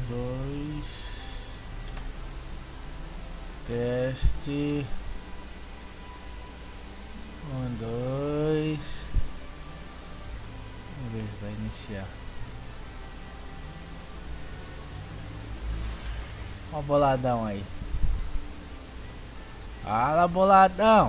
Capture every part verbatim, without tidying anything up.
dois. Teste. Um, dois. Vamos ver se vai iniciar. Ó o boladão aí. Fala, boladão.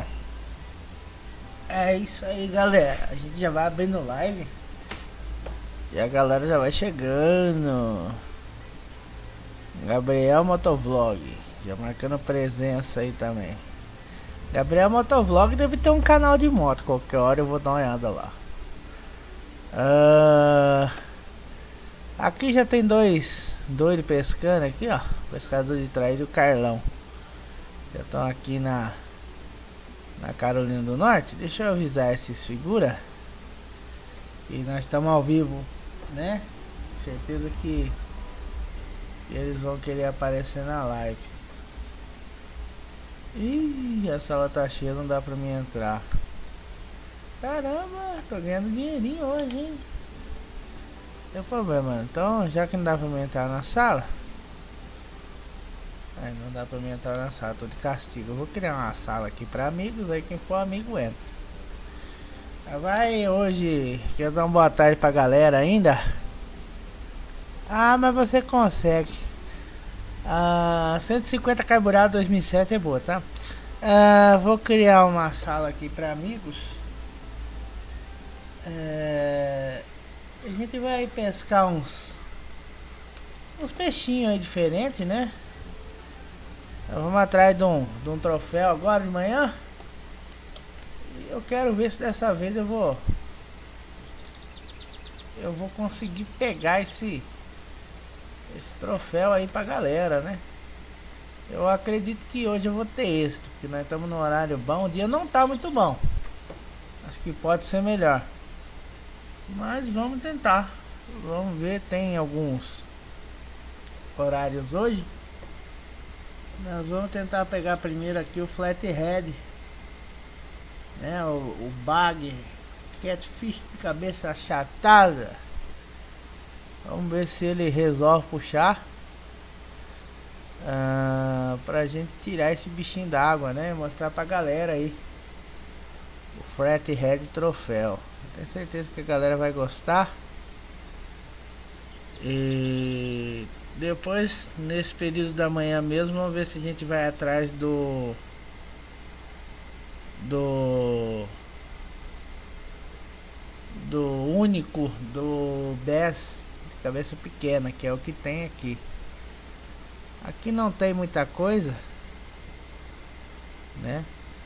É isso aí, galera. A gente já vai abrindo live. E a galera já vai chegando. Gabriel Motovlog já marcando presença aí também. Gabriel Motovlog deve ter um canal de moto. Qualquer hora eu vou dar uma olhada lá. Uh, aqui já tem dois doidos pescando aqui, ó. Pescador de traíra e o Carlão. Já estão aqui na Na Carolina do Norte. Deixa eu avisar esses figuras. E nós estamos ao vivo, né? Certeza que eles vão querer aparecer na live. Ih, a sala tá cheia, não dá pra mim entrar. Caramba, tô ganhando dinheirinho hoje, hein? Não tem problema, então já que não dá pra mim entrar na sala. Aí não dá pra mim entrar na sala, tô de castigo. Eu vou criar uma sala aqui pra amigos, aí quem for amigo entra. Vai hoje, quero dar uma boa tarde pra galera ainda. Ah, mas você consegue. Ah, cento e cinquenta carburado dois mil e sete é boa, tá? Ah, vou criar uma sala aqui pra amigos. É, a gente vai pescar uns Uns peixinhos aí diferentes, né? Então, vamos atrás de um, de um troféu agora de manhã. E eu quero ver se dessa vez eu vou Eu vou conseguir pegar esse Esse troféu aí pra galera, né? Eu acredito que hoje eu vou ter êxito, porque nós estamos no horário bom. O dia não tá muito bom. Acho que pode ser melhor. Mas vamos tentar. Vamos ver, tem alguns horários hoje. Nós vamos tentar pegar primeiro aqui o flathead, né? O, o bag, catfish de cabeça achatada. Vamos ver se ele resolve puxar. Uh, pra gente tirar esse bichinho d'água, né? Mostrar pra galera aí o flathead troféu. Tenho certeza que a galera vai gostar. E depois, nesse período da manhã mesmo, vamos ver se a gente vai atrás do do do único do bass de cabeça pequena, que é o que tem aqui. Aqui não tem muita coisa, né?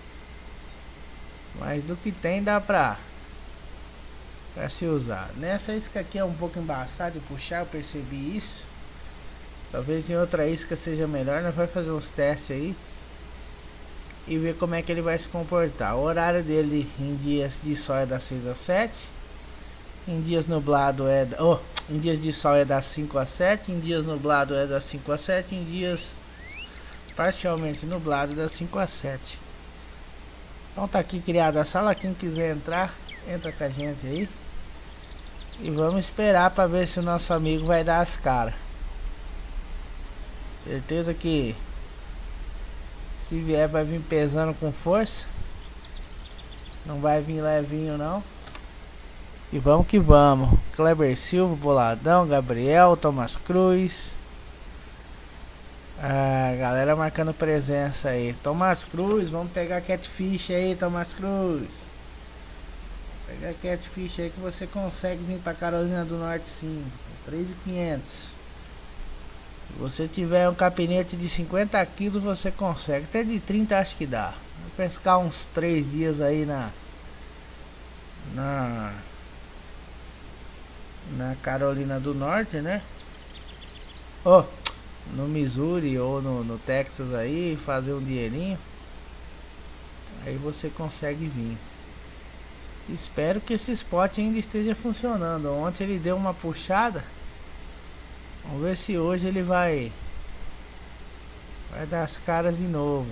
Mas do que tem dá pra Pra se usar. Nessa isca aqui é um pouco embaçado de puxar, eu percebi isso. Talvez em outra isca seja melhor. Nós vamos fazer uns testes aí e ver como é que ele vai se comportar. O horário dele em dias de sol é das seis às sete. Em dias nublado é da, oh, em dias de sol é das cinco às sete. Em dias nublado é das cinco às sete. Em dias parcialmente nublado das cinco às sete. Então tá aqui criada a sala. Quem quiser entrar, entra com a gente aí. E vamos esperar para ver se o nosso amigo vai dar as caras. Certeza que se vier vai vir pesando com força. Não vai vir levinho não. E vamos que vamos. Kleber Silva, Boladão, Gabriel, Thomas Cruz. Ah, galera marcando presença aí. Thomas Cruz, vamos pegar catfish aí, Thomas Cruz. Pegar catfish aí que você consegue vir pra Carolina do Norte sim. três mil e quinhentos. Se você tiver um capinete de cinquenta quilos, você consegue. Até de trinta acho que dá. Vou pescar uns três dias aí na Na Na Carolina do Norte, né? Oh, no Missouri ou no, no Texas aí, fazer um dinheirinho. Aí você consegue vir. Espero que esse spot ainda esteja funcionando. Ontem ele deu uma puxada. Vamos ver se hoje ele vai Vai dar as caras de novo.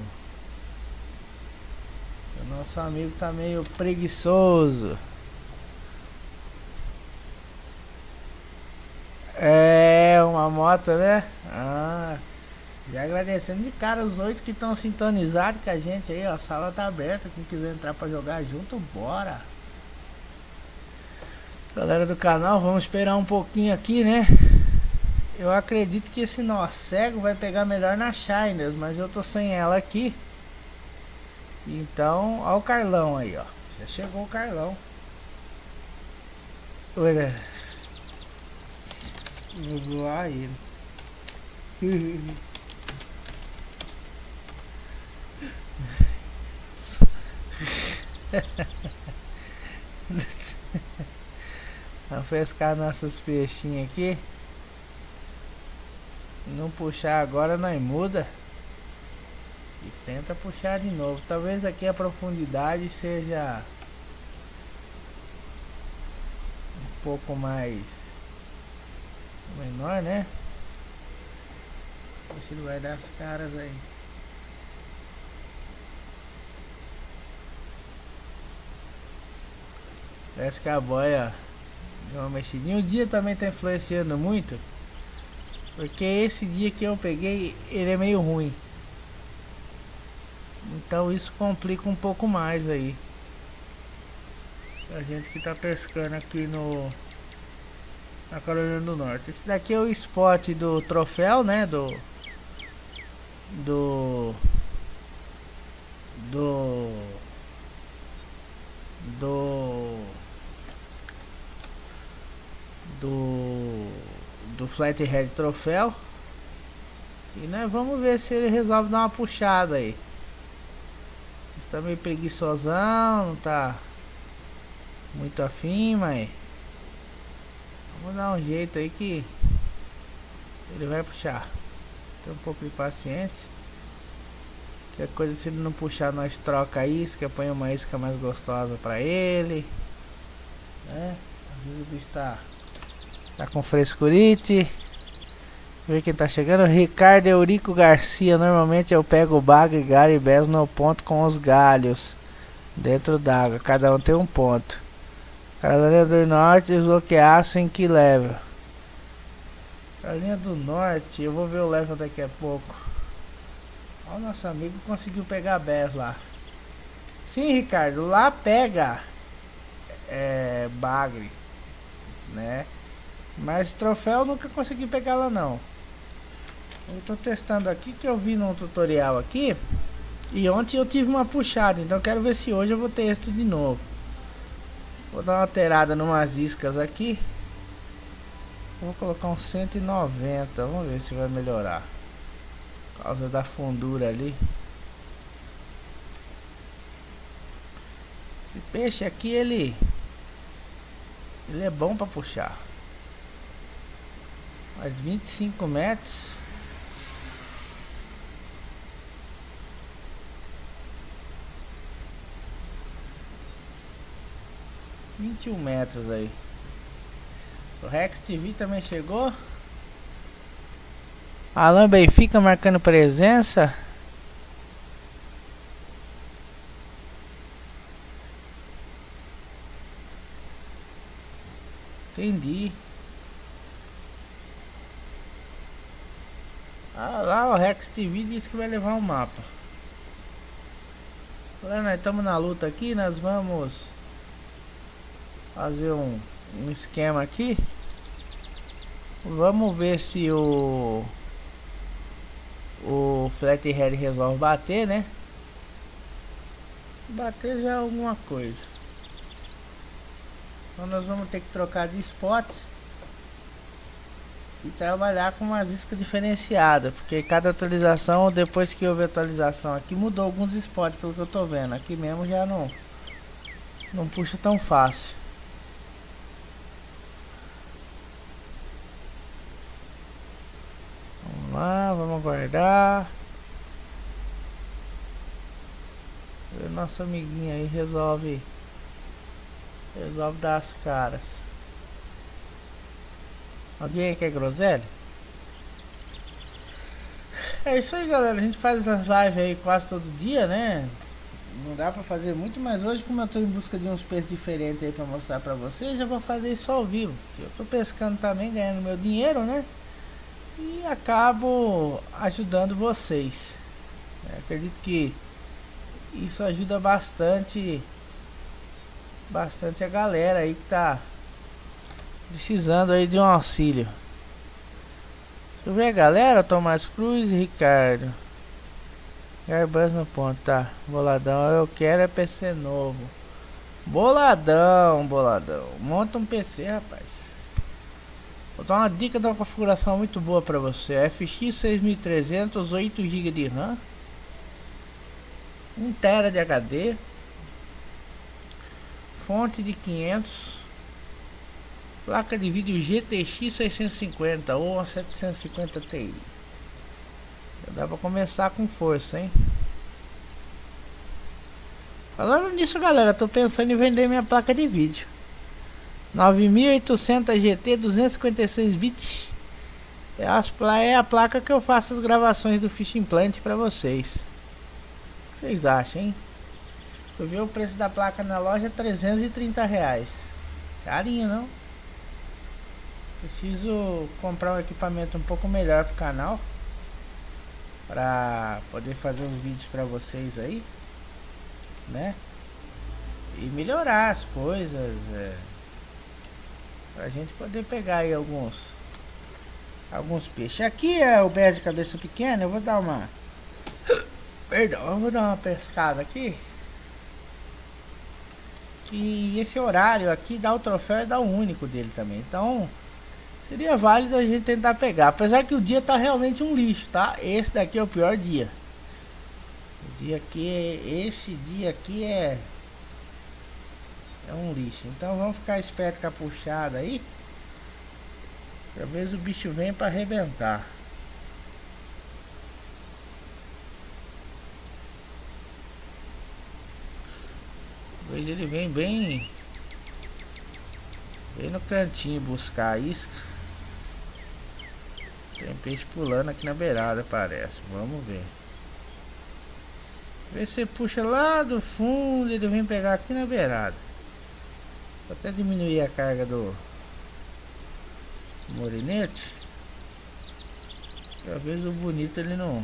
O nosso amigo tá meio preguiçoso. É uma uma moto, né? Ah, já agradecendo de cara os oito que estão sintonizados com a gente aí, ó. A sala tá aberta, quem quiser entrar pra jogar junto, bora. Galera do canal, vamos esperar um pouquinho aqui, né? Eu acredito que esse nó cego vai pegar melhor na Shiners, mas eu tô sem ela aqui. Então, ó o Carlão aí, ó. Já chegou o Carlão. Olha. Vou zoar ele. Vamos pescar nossos peixinhos aqui. Não puxar agora, nós muda e tenta puxar de novo. Talvez aqui a profundidade seja um pouco mais menor, né? Ver se ele vai dar as caras aí. Parece que a boia deu uma mexidinha. O dia também tá influenciando muito, porque esse dia que eu peguei, ele é meio ruim. Então isso complica um pouco mais aí a gente que tá pescando aqui no na Carolina do Norte. Esse daqui é o spot do troféu, né? Do do do do do do Flathead troféu. E nós vamos ver se ele resolve dar uma puxada aí. Tá meio preguiçosão, não tá muito afim, mas vamos dar um jeito aí que ele vai puxar. Tem um pouco de paciência. Qualquer coisa, se ele não puxar, nós troca a isca, põe uma isca mais gostosa pra ele, né? Às vezes o bicho tá, tá com frescurite. Ver quem tá chegando. Ricardo Eurico Garcia. Normalmente eu pego o bagre, galho e bezo no ponto com os galhos dentro d'água. Cada um tem um ponto. Carolina do Norte, desbloquear sem que level. Carolina do Norte, eu vou ver o level daqui a pouco. Ó, o nosso amigo conseguiu pegar bez lá. Sim, Ricardo, lá pega é, bagre, né? Mas troféu eu nunca consegui pegar lá não. Eu tô testando aqui, que eu vi num tutorial aqui. E ontem eu tive uma puxada, então quero ver se hoje eu vou ter isso de novo. Vou dar uma alterada numas iscas aqui. Vou colocar um cento e noventa, vamos ver se vai melhorar. Por causa da fundura ali. Esse peixe aqui, ele Ele é bom pra puxar. Mais vinte e cinco metros. vinte e um metros aí. O Rex T V também chegou. Alan Benfica marcando presença. Entendi. Ah, lá o Rex T V disse que vai levar um mapa. Galera, nós estamos na luta aqui. Nós vamos fazer um, um esquema aqui. Vamos ver se o o Flathead resolve bater, né? Bater já é alguma coisa. Então nós vamos ter que trocar de spot e trabalhar com umas iscas diferenciadas, porque cada atualização, depois que houve atualização aqui, mudou alguns spots, pelo que eu tô vendo. Aqui mesmo já não não puxa tão fácil. Vamos lá, vamos aguardar. O nosso amiguinho aí resolve Resolve dar as caras. Alguém quer groselha? É isso aí, galera. A gente faz as lives aí quase todo dia, né? Não dá pra fazer muito, mas hoje, como eu tô em busca de uns peixes diferentes aí pra mostrar pra vocês, eu vou fazer isso ao vivo. Eu tô pescando também, ganhando meu dinheiro, né? e acabo ajudando vocês. É, acredito que isso ajuda bastante, bastante a galera aí que tá precisando aí de um auxílio. Deixa eu ver, galera. Tomás Cruz e Ricardo. Garbans no ponto, tá? Boladão, eu quero é P C novo. Boladão, boladão. Monta um P C, rapaz. Vou dar uma dica de uma configuração muito boa pra você. F X seis mil e trezentos, oito gigas de RAM, um tera de H D, fonte de quinhentos, placa de vídeo G T X seiscentos e cinquenta ou uma setecentos e cinquenta Ti. Já dá pra começar com força, hein? Falando nisso, galera, tô pensando em vender minha placa de vídeo nove mil e oitocentos G T duzentos e cinquenta e seis bits. É a, é a placa que eu faço as gravações do Fish Implant pra vocês. O que vocês acham, hein? Eu vi o preço da placa na loja, trezentos e trinta reais. Carinho, não? Preciso comprar um equipamento um pouco melhor pro canal, pra poder fazer os vídeos pra vocês aí, né? E melhorar as coisas, é, pra gente poder pegar aí alguns alguns peixes. Aqui é o Bez de cabeça pequena. Eu vou dar uma perdão, eu vou dar uma pescada aqui, que esse horário aqui dá o troféu e dá o único dele também. Então seria válido a gente tentar pegar, apesar que o dia tá realmente um lixo, tá? Esse daqui é o pior dia. O dia aqui é, esse dia aqui é é um lixo. Então vamos ficar esperto com a puxada aí. Talvez o bicho venha para arrebentar. Hoje ele vem bem bem no cantinho buscar a isca. Tem peixe pulando aqui na beirada, parece. Vamos ver. Vê se você puxa lá do fundo, ele vem pegar aqui na beirada. Vou até diminuir a carga do morinete. Talvez o bonito ele não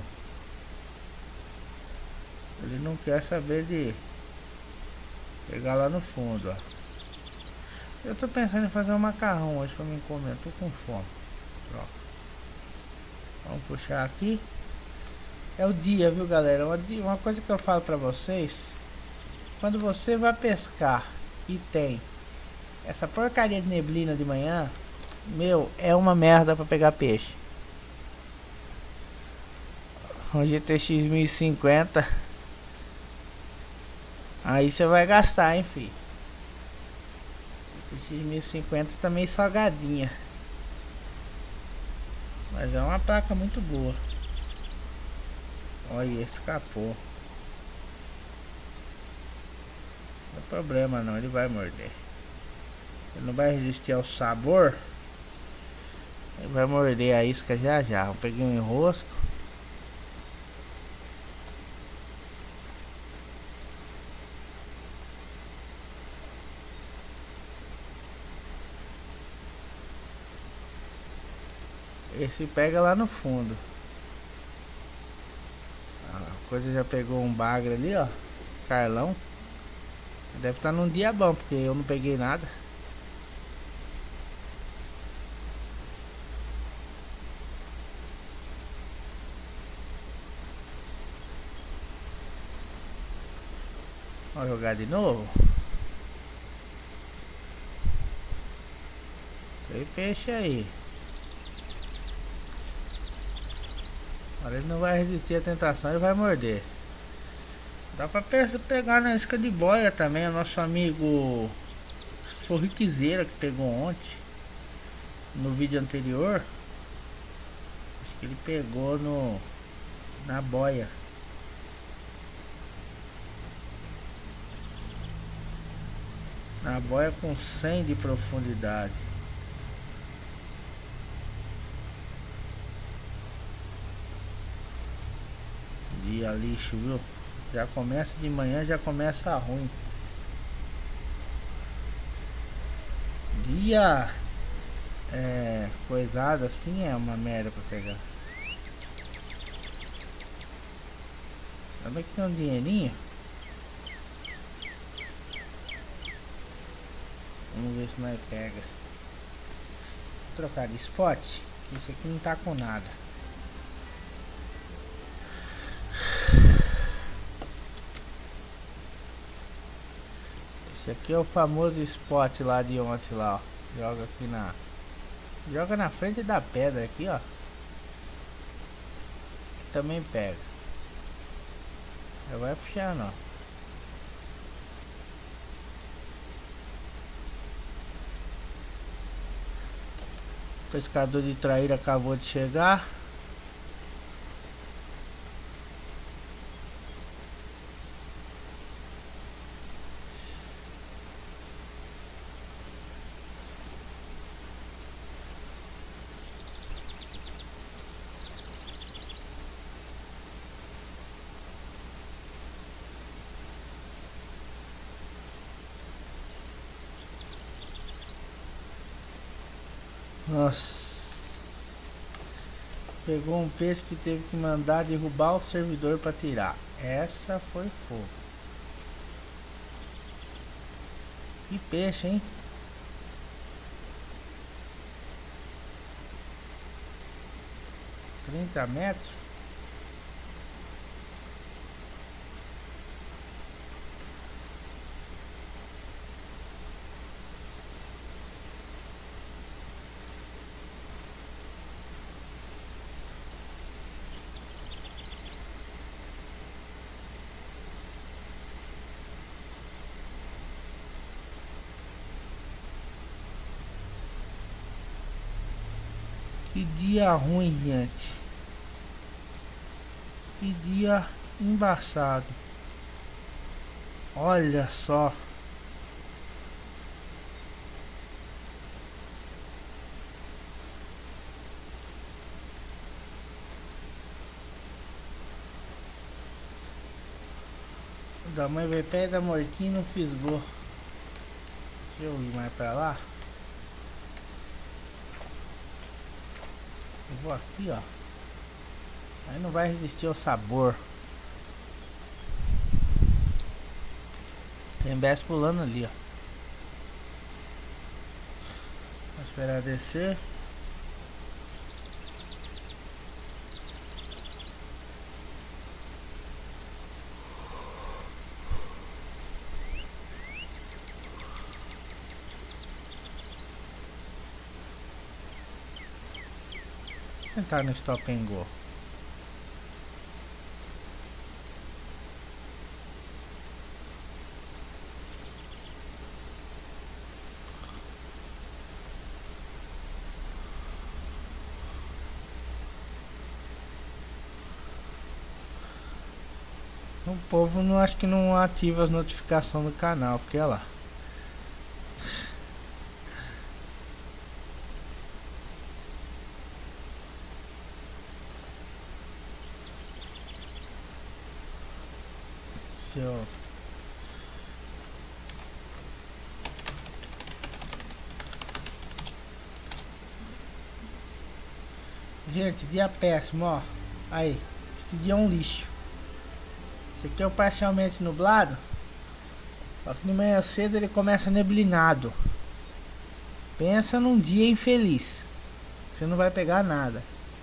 Ele não quer saber de pegar lá no fundo, ó. Eu tô pensando em fazer um macarrão hoje pra mim comer. Eu tô com fome. Pronto. Vamos puxar aqui. É o dia, viu, galera? Uma, uma coisa que eu falo pra vocês: quando você vai pescar e tem essa porcaria de neblina de manhã, meu, é uma merda pra pegar peixe. Um G T X mil e cinquenta, aí você vai gastar, hein, filho. G T X mil e cinquenta também salgadinha, mas é uma placa muito boa. Olha, esse capô. Não é problema não, ele vai morder. Ele não vai resistir ao sabor. Ele vai morder a isca já já. Eu peguei um enrosco. Esse pega lá no fundo. A coisa já pegou um bagre ali, ó. Carlão. Deve estar num dia bom, porque eu não peguei nada. Vamos jogar de novo. Tem peixe aí. Agora ele não vai resistir à tentação e vai morder. Dá pra pegar na isca de boia também. O nosso amigo, foi o Riquezeira que pegou ontem, no vídeo anterior. Acho que ele pegou no na boia. Na boia com cem de profundidade. Dia lixo, viu? Já começa de manhã, já começa ruim. Dia é, coisado assim é uma merda pra pegar. Também que tem um dinheirinho. Vamos ver se nós pega. Vou trocar de spot. Esse aqui não tá com nada. Esse aqui é o famoso spot lá de ontem lá, ó. Joga aqui na. Joga na frente da pedra aqui, ó. Também pega. Já vai puxando, ó. O pescador de traíra acabou de chegar. Nossa. Pegou um peixe que teve que mandar derrubar o servidor para tirar. Essa foi fogo. Que peixe, hein? trinta metros. Que dia ruim, gente. Que dia embaçado. Olha só. Da mãe vai pé da morquinha não fisgou. Deixa eu ir mais pra lá. Eu vou aqui, ó. Aí não vai resistir ao sabor. Tem Bess pulando ali, ó. Vou esperar descer. Vou tentar no stop and go. O povo não acho que não ativa as notificações do canal, porque olha lá. Se eu... Gente, dia péssimo, ó. Aí, esse dia é um lixo. Esse aqui é o parcialmente nublado. Só que de manhã cedo ele começa neblinado. Pensa num dia infeliz. Você não vai pegar nada.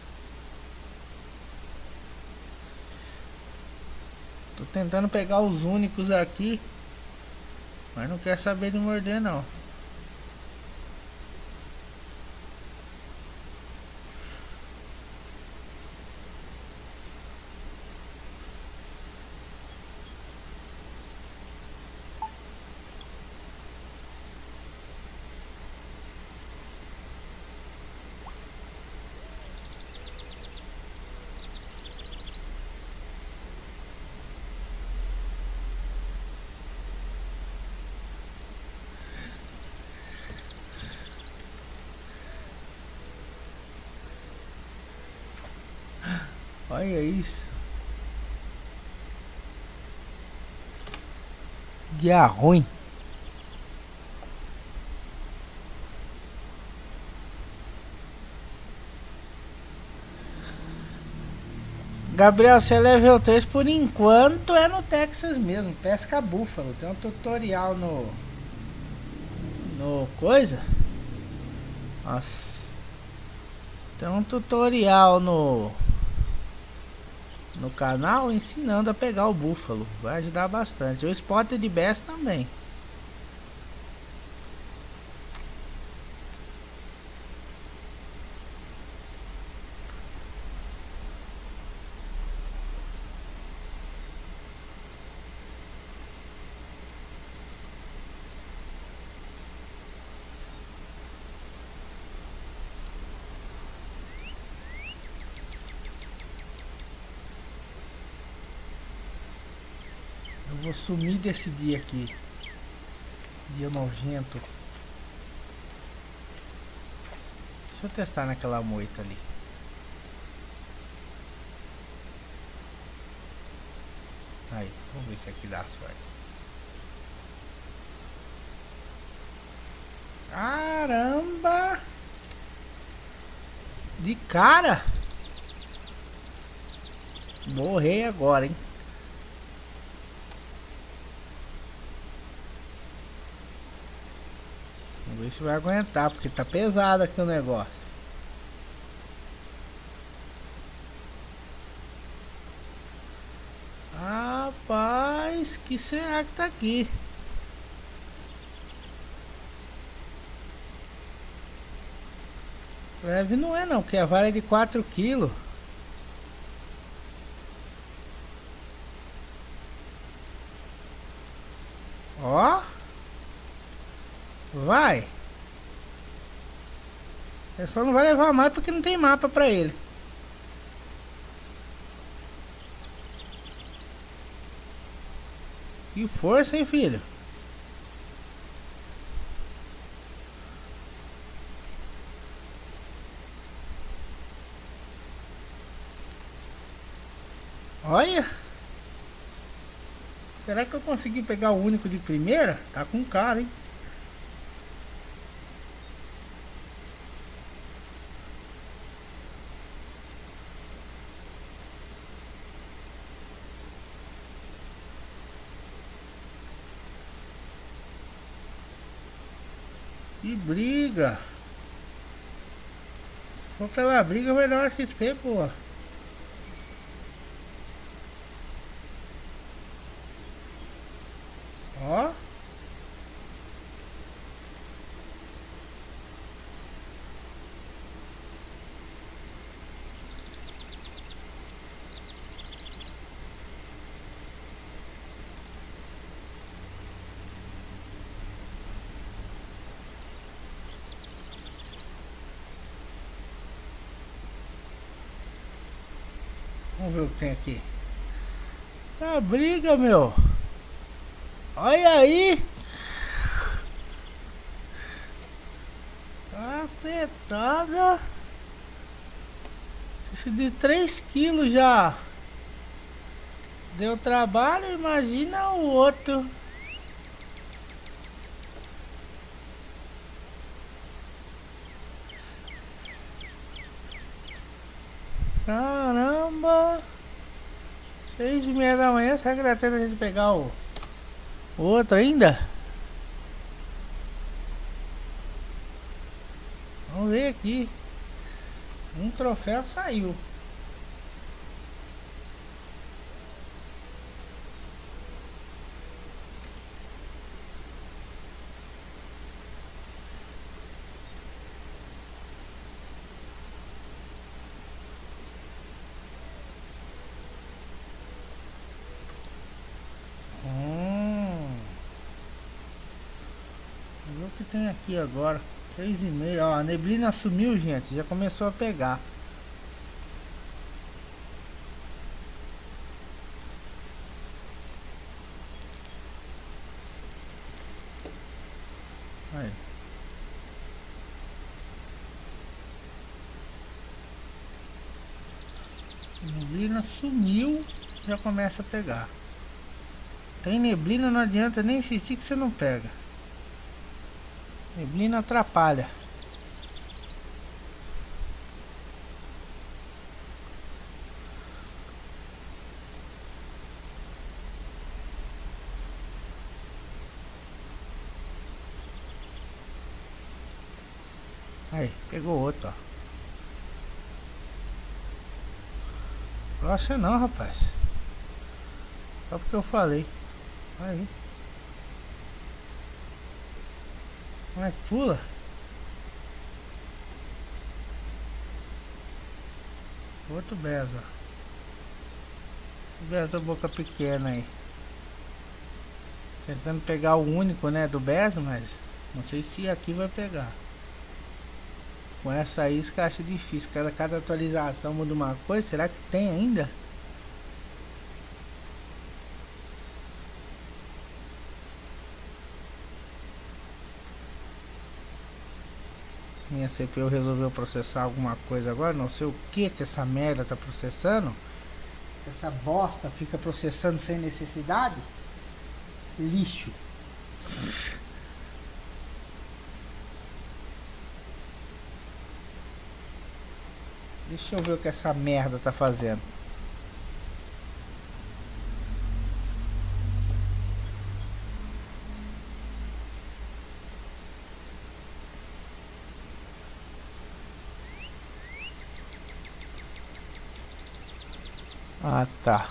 Tô tentando pegar os únicos aqui, mas não quer saber de morder não. Olha isso. Dia ruim. Gabriel, você é level três por enquanto, é no Texas mesmo, pesca búfalo. Tem um tutorial no... No coisa. Nossa. Tem um tutorial no... No canal ensinando a pegar o búfalo. Vai ajudar bastante. O Spotted Bass também. Eu vou sumir desse dia aqui. Dia nojento. Deixa eu testar naquela moita ali. Aí, vamos ver se aqui dá sorte. Caramba! De cara! Morrei agora, hein? Vamos ver se vai aguentar, porque tá pesado aqui o negócio. Rapaz, que será que tá aqui? Leve não é não, porque a vara é de quatro quilos. Ó. Vai. Ele só não vai levar mais porque não tem mapa pra ele. Que força, hein, filho? Olha. Será que eu consegui pegar o único de primeira? Tá com cara, hein? Que briga! Se for pela briga vai dar uma X P, pô. Ó. Vamos ver o que tem aqui. Tá briga, meu. Olha aí. Cacetada. Esse de três quilos já deu trabalho, imagina o outro. Caramba. Seis e meia da manhã, será que dá tempo a gente pegar o, o outro ainda? Vamos ver aqui. Um troféu saiu. O que tem aqui agora? Seis e meia, ó, a neblina sumiu, gente, já começou a pegar. Aí. A neblina sumiu, já começa a pegar. Tem neblina, não adianta nem insistir que você não pega. Neblina atrapalha. Aí, pegou outro, ó. Nossa, não, rapaz. Só porque eu falei. Aí. Como é que pula? Outro Beza. Beza boca pequena aí. Tentando pegar o único, né, do Beza, mas não sei se aqui vai pegar. Com essa isca acho difícil. Cada, cada atualização muda uma coisa. Será que tem ainda? Minha C P U resolveu processar alguma coisa agora. Não sei o que que essa merda tá processando. Essa bosta fica processando sem necessidade. Lixo. Deixa eu ver o que essa merda tá fazendo. Ah, tá.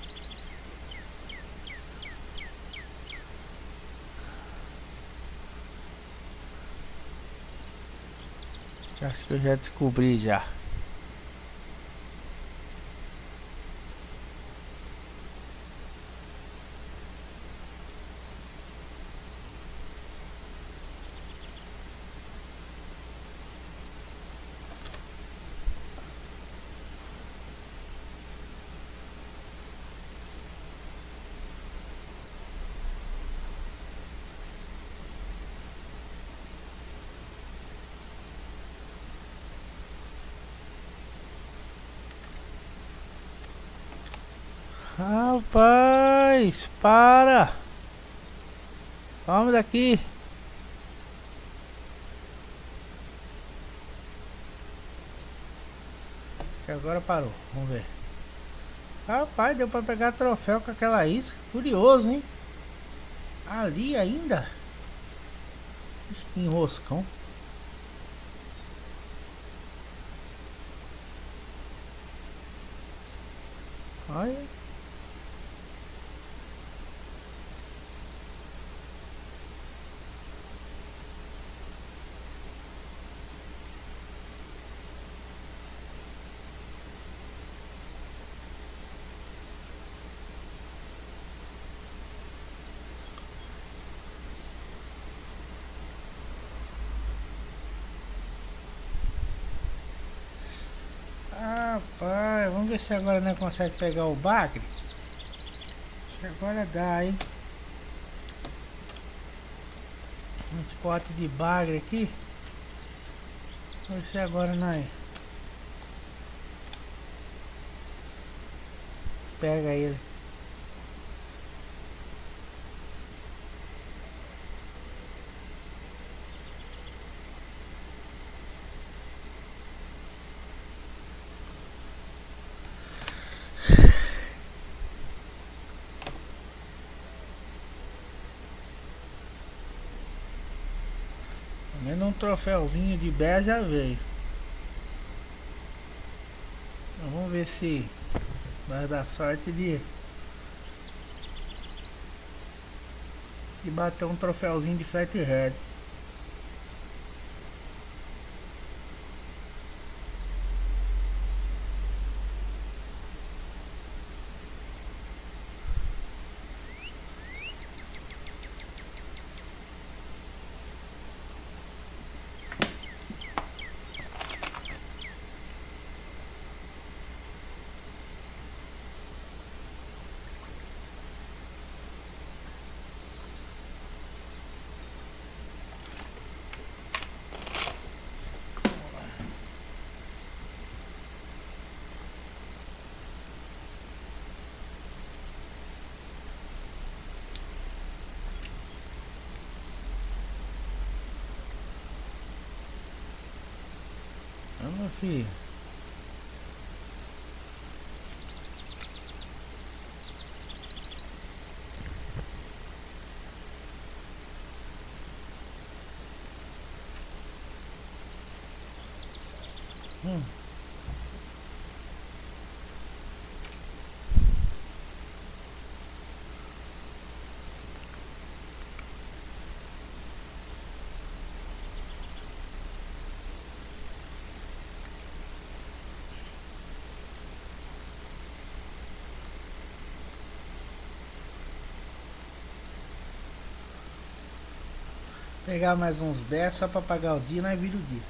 Acho que eu já descobri já. Rapaz, para! Vamos daqui! Que agora parou, vamos ver. Rapaz, deu pra pegar troféu com aquela isca. Curioso, hein? Ali ainda? Que enroscão. Olha. Rapaz, vamos ver se agora não consegue pegar o bagre. Acho que agora dá, hein? Um spot de bagre aqui. Vamos ver se agora não é. Pega ele. Pelo menos um troféuzinho de bé já veio. Então, vamos ver se vai dar sorte de de bater um troféuzinho de Flathead. Vamos, filho. Hum. Pegar mais uns dez só para pagar o dia, nós vira o dia.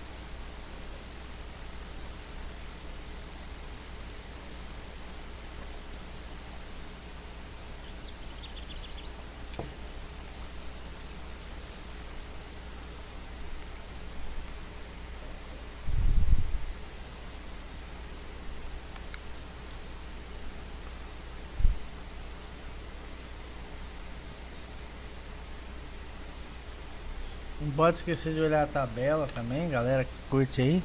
Não pode esquecer de olhar a tabela também, galera que curte aí.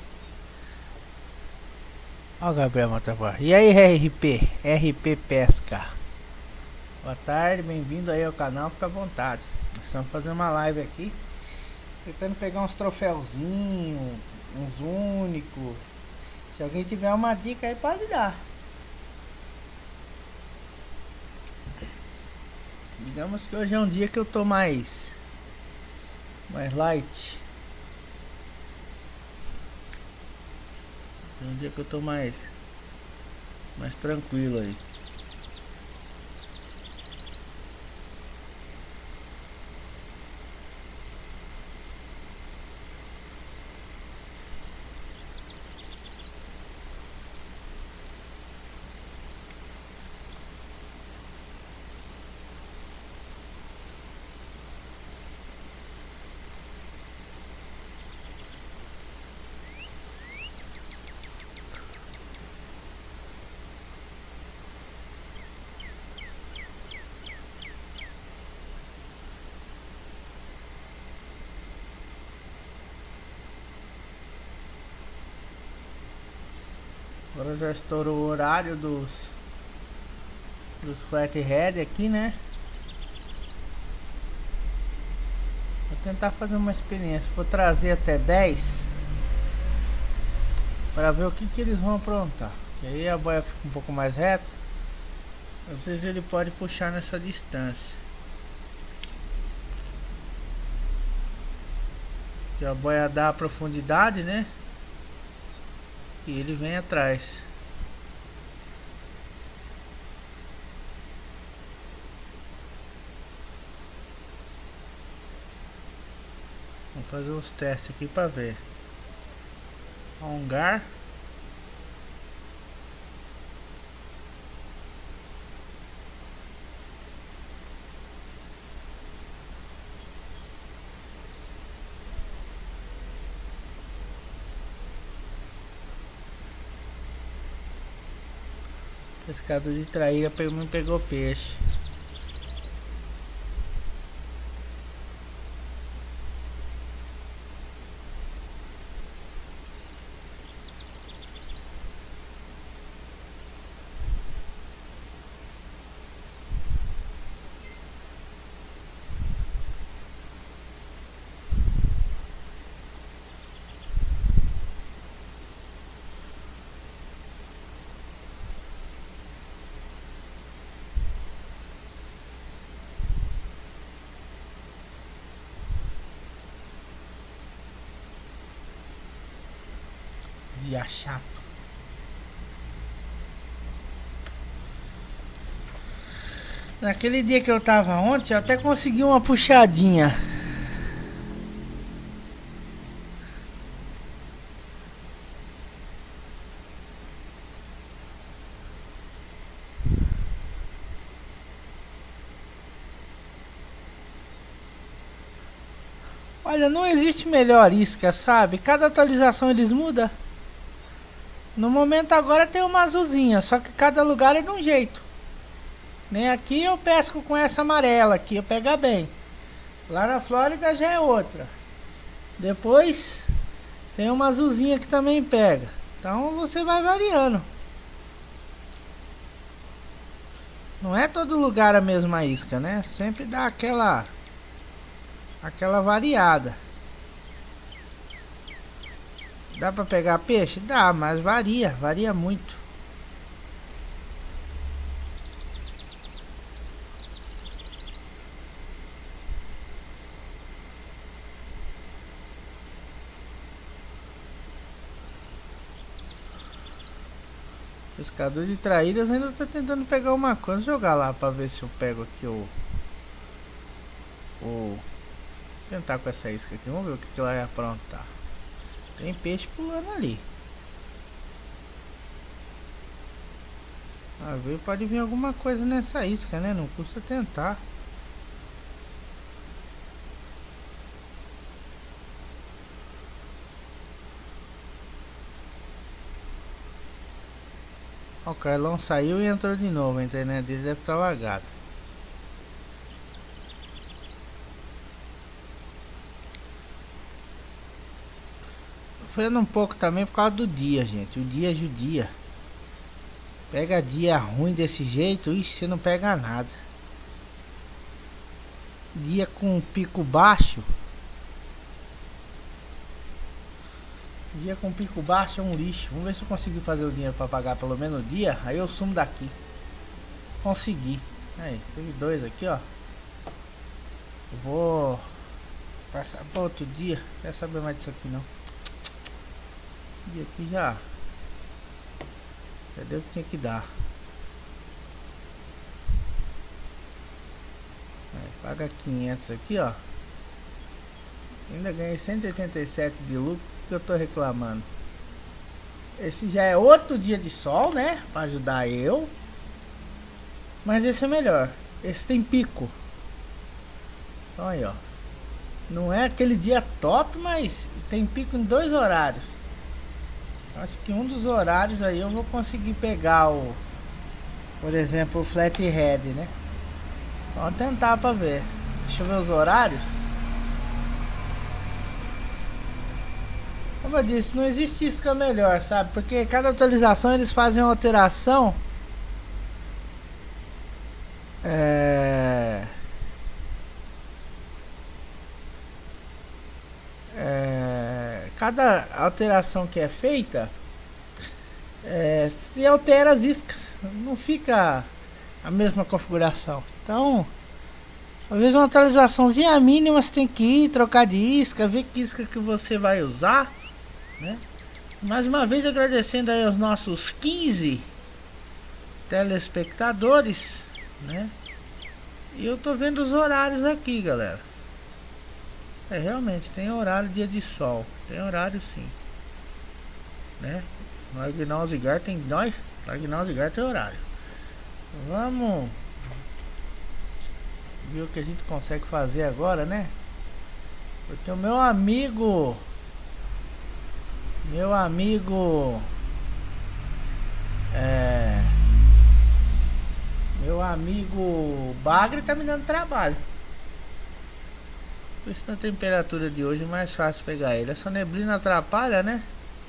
Ó o Gabriel Matavar. E aí, R P? R P Pesca. Boa tarde, bem-vindo aí ao canal, fica à vontade. Nós estamos fazendo uma live aqui, tentando pegar uns troféuzinhos, uns únicos. Se alguém tiver uma dica aí, pode dar. Digamos que hoje é um dia que eu tô mais mais light. É um dia que eu tô mais mais tranquilo aí. Agora já estourou o horário dos dos flathead aqui, né? Vou tentar fazer uma experiência. Vou trazer até dez para ver o que que eles vão aprontar. E aí a boia fica um pouco mais reta. Às vezes ele pode puxar nessa distância. Que a boia dá a profundidade, né? E ele vem atrás. Vamos fazer os testes aqui para ver. Alongar. Pescador de traíra não pegou peixe. Dia chato. Naquele dia que eu tava ontem, eu até consegui uma puxadinha. Olha, não existe melhor isca, sabe? Cada atualização eles mudam. No momento agora tem uma azulzinha, só que cada lugar é de um jeito. Nem aqui eu pesco com essa amarela, aqui eu pego bem. Lá na Flórida já é outra. Depois tem uma azulzinha que também pega. Então você vai variando. Não é todo lugar a mesma isca, né? Sempre dá aquela aquela variada. Dá pra pegar peixe? Dá, mas varia, varia muito. Pescador de traíras ainda tá tentando pegar uma coisa. Vou jogar lá pra ver se eu pego aqui o... O... Tentar com essa isca aqui, vamos ver o que, que ela vai aprontar. Tem peixe pulando ali. A ver, pode vir alguma coisa nessa isca, né? Não custa tentar. Ó, o Carlão saiu e entrou de novo. A internet dele deve estar lagada. Freando um pouco também por causa do dia, gente. O dia judia. Pega dia ruim desse jeito, ixi, você não pega nada. Dia com pico baixo. Dia com pico baixo é um lixo. Vamos ver se eu consigo fazer o dinheiro para pagar pelo menos o dia. Aí eu sumo daqui. Consegui. Aí, teve dois aqui, ó. Eu vou passar para outro dia. Não quero saber mais disso aqui não. E aqui já Já deu o que tinha que dar. Aí, paga quinhentos aqui, ó. Ainda ganhei cento e oitenta e sete de lucro. Que eu tô reclamando. Esse já é outro dia de sol, né? Pra ajudar eu. Mas esse é melhor. Esse tem pico. Então aí, ó. Não é aquele dia top, mas tem pico em dois horários. Acho que um dos horários aí eu vou conseguir pegar o... Por exemplo, o flathead, né? Vamos tentar pra ver. Deixa eu ver os horários. Como eu disse, não existe isca melhor, sabe? Porque cada atualização eles fazem uma alteração. É... É... Cada alteração que é feita, é... se altera as iscas. Não fica a mesma configuração. Então, às vezes uma atualizaçãozinha mínima você tem que ir, trocar de isca, ver que isca que você vai usar, né? Mais uma vez agradecendo aí aos nossos quinze telespectadores, né? E eu tô vendo os horários aqui, galera. É, realmente tem horário dia de sol, tem horário sim, né? No Aguinaldo Zigar tem nós, no Aguinaldo Zigar tem horário. Vamos ver o que a gente consegue fazer agora, né? Porque o meu amigo Meu amigo É Meu amigo Bagre tá me dando trabalho. Por isso na temperatura de hoje é mais fácil pegar ele. Essa neblina atrapalha, né?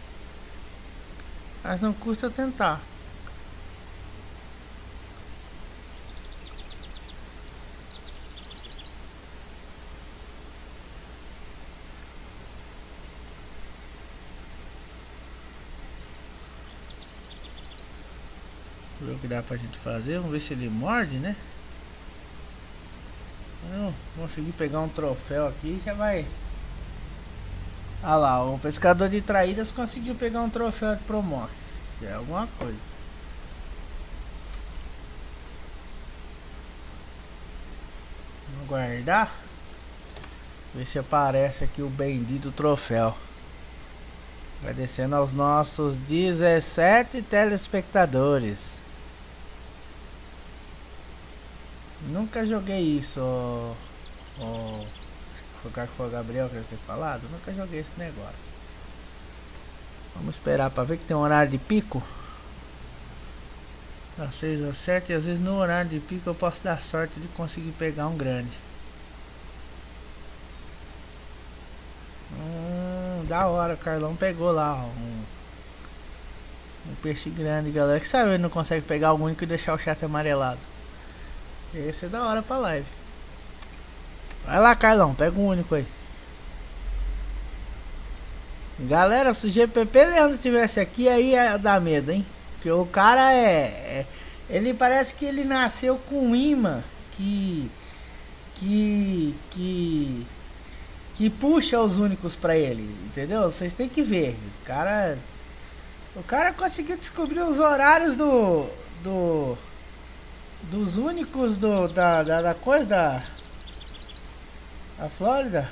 Mas não custa tentar. Ver o que dá pra gente fazer. Vamos ver se ele morde, né? Eu consegui pegar um troféu aqui, já vai. Ah lá, o pescador de traíras conseguiu pegar um troféu de Promox. Já é alguma coisa. Vamos guardar. Ver se aparece aqui o bendito troféu. Agradecendo aos nossos dezessete telespectadores. Nunca joguei isso, ó, ó, foi o Gabriel que eu tinha falado. Nunca joguei esse negócio. Vamos esperar para ver que tem um horário de pico. Das seis às sete, e às vezes no horário de pico eu posso dar sorte de conseguir pegar um grande. Hum, da hora, o Carlão pegou lá, ó, um, um peixe grande, galera. Que sabe ele não consegue pegar o único e deixar o chat amarelado. Esse é da hora pra live. Vai lá, Carlão, pega um único aí. Galera, se o G P P Leandro tivesse aqui, aí ia dar medo, hein? Porque o cara é, é... Ele parece que ele nasceu com um imã que... Que... Que... Que puxa os únicos pra ele, entendeu? Vocês têm que ver. O cara... O cara conseguiu descobrir os horários do... Do... Dos únicos do... Da, da, da coisa da... A Flórida.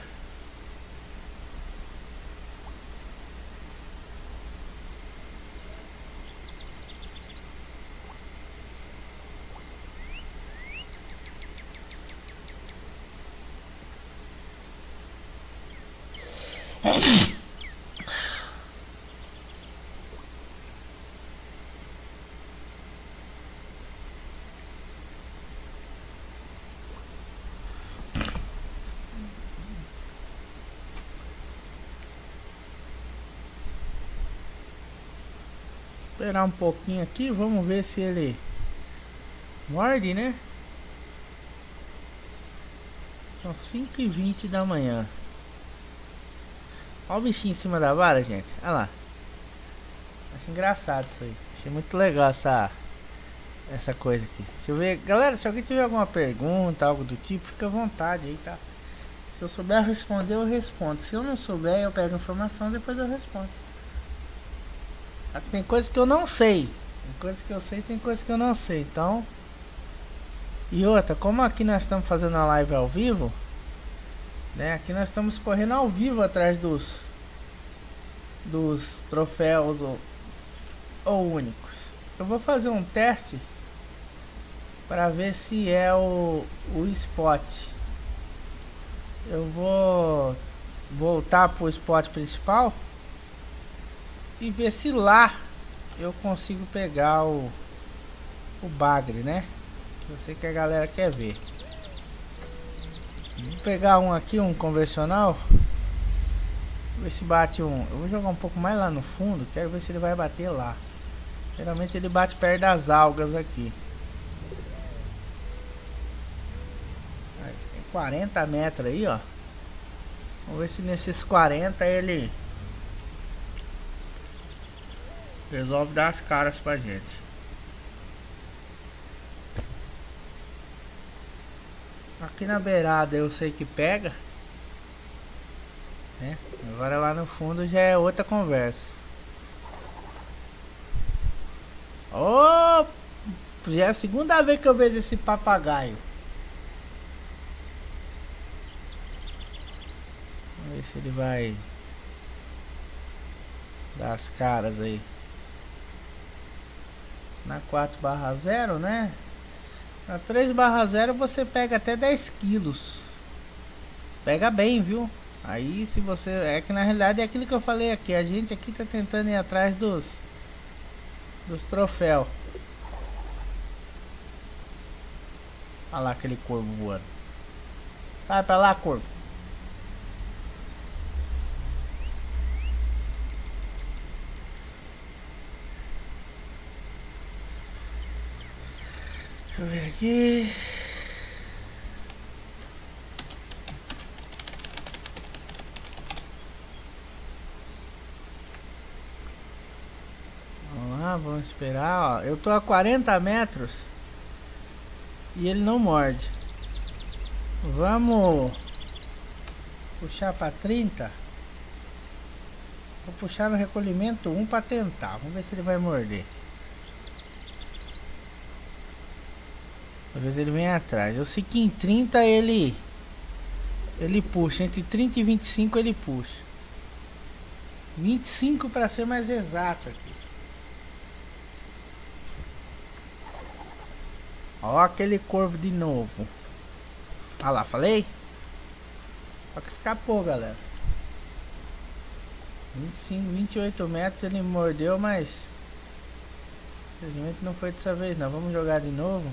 Esperar um pouquinho aqui, vamos ver se ele morde, né? São cinco e vinte da manhã. Olha o bichinho em cima da vara, gente. Olha lá. Acho engraçado isso aí. Achei muito legal essa essa coisa aqui. Deixa eu ver. Galera, se alguém tiver alguma pergunta, algo do tipo, fica à vontade aí, tá? Se eu souber responder, eu respondo. Se eu não souber, eu pego informação, depois eu respondo. Tem coisa que eu não sei. Tem coisa que eu sei, tem coisa que eu não sei. Então... E outra, como aqui nós estamos fazendo a live ao vivo, né? Aqui nós estamos correndo ao vivo atrás dos dos troféus ou, ou únicos. Eu vou fazer um teste para ver se é o, o spot. Eu vou voltar para o spot principal e ver se lá eu consigo pegar o o bagre, né? Eu sei que a galera quer ver. Vou pegar um aqui, um convencional. Ver se bate um. Eu vou jogar um pouco mais lá no fundo. Quero ver se ele vai bater lá. Geralmente ele bate perto das algas aqui. Tem quarenta metros aí, ó. Vamos ver se nesses quarenta ele resolve dar as caras pra gente. Aqui na beirada eu sei que pega, né? Agora lá no fundo já é outra conversa. Oh, já é a segunda vez que eu vejo esse papagaio. Vamos ver se ele vai dar as caras aí. Na quatro barra zero, né? Na três barra zero você pega até dez quilos. Pega bem, viu? Aí se você... É que na realidade é aquilo que eu falei aqui. A gente aqui tá tentando ir atrás dos... Dos troféus. Olha lá aquele corvo voando. Vai pra lá, corvo. Deixa eu ver aqui. Vamos lá, vamos esperar, ó. Eu tô a quarenta metros e ele não morde. Vamos puxar para trinta. Vou puxar no recolhimento um para tentar. Vamos ver se ele vai morder. Talvez ele venha atrás. Eu sei que em trinta ele ele puxa. Entre trinta e vinte e cinco ele puxa. vinte e cinco para ser mais exato aqui. Ó aquele corvo de novo. Ah lá, falei? Só que escapou, galera. vinte e cinco, vinte e oito metros ele mordeu, mas infelizmente não foi dessa vez não. Vamos jogar de novo.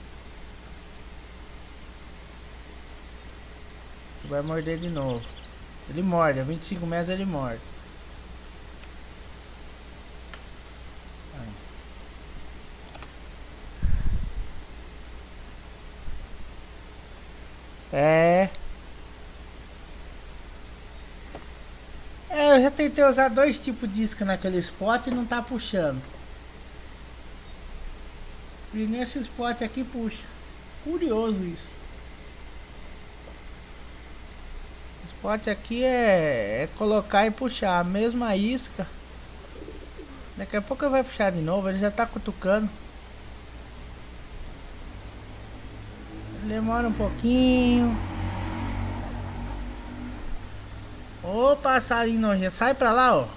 Vai morder de novo. Ele morde, a vinte e cinco metros ele morde. É. É É, eu já tentei usar dois tipos de isca naquele spot e não tá puxando. E nesse spot aqui puxa. Curioso isso. Esse spot aqui é, é colocar e puxar a mesma isca. Daqui a pouco vai puxar de novo, ele já tá cutucando. Demora um pouquinho. Ô passarinho nojento, sai pra lá, ó.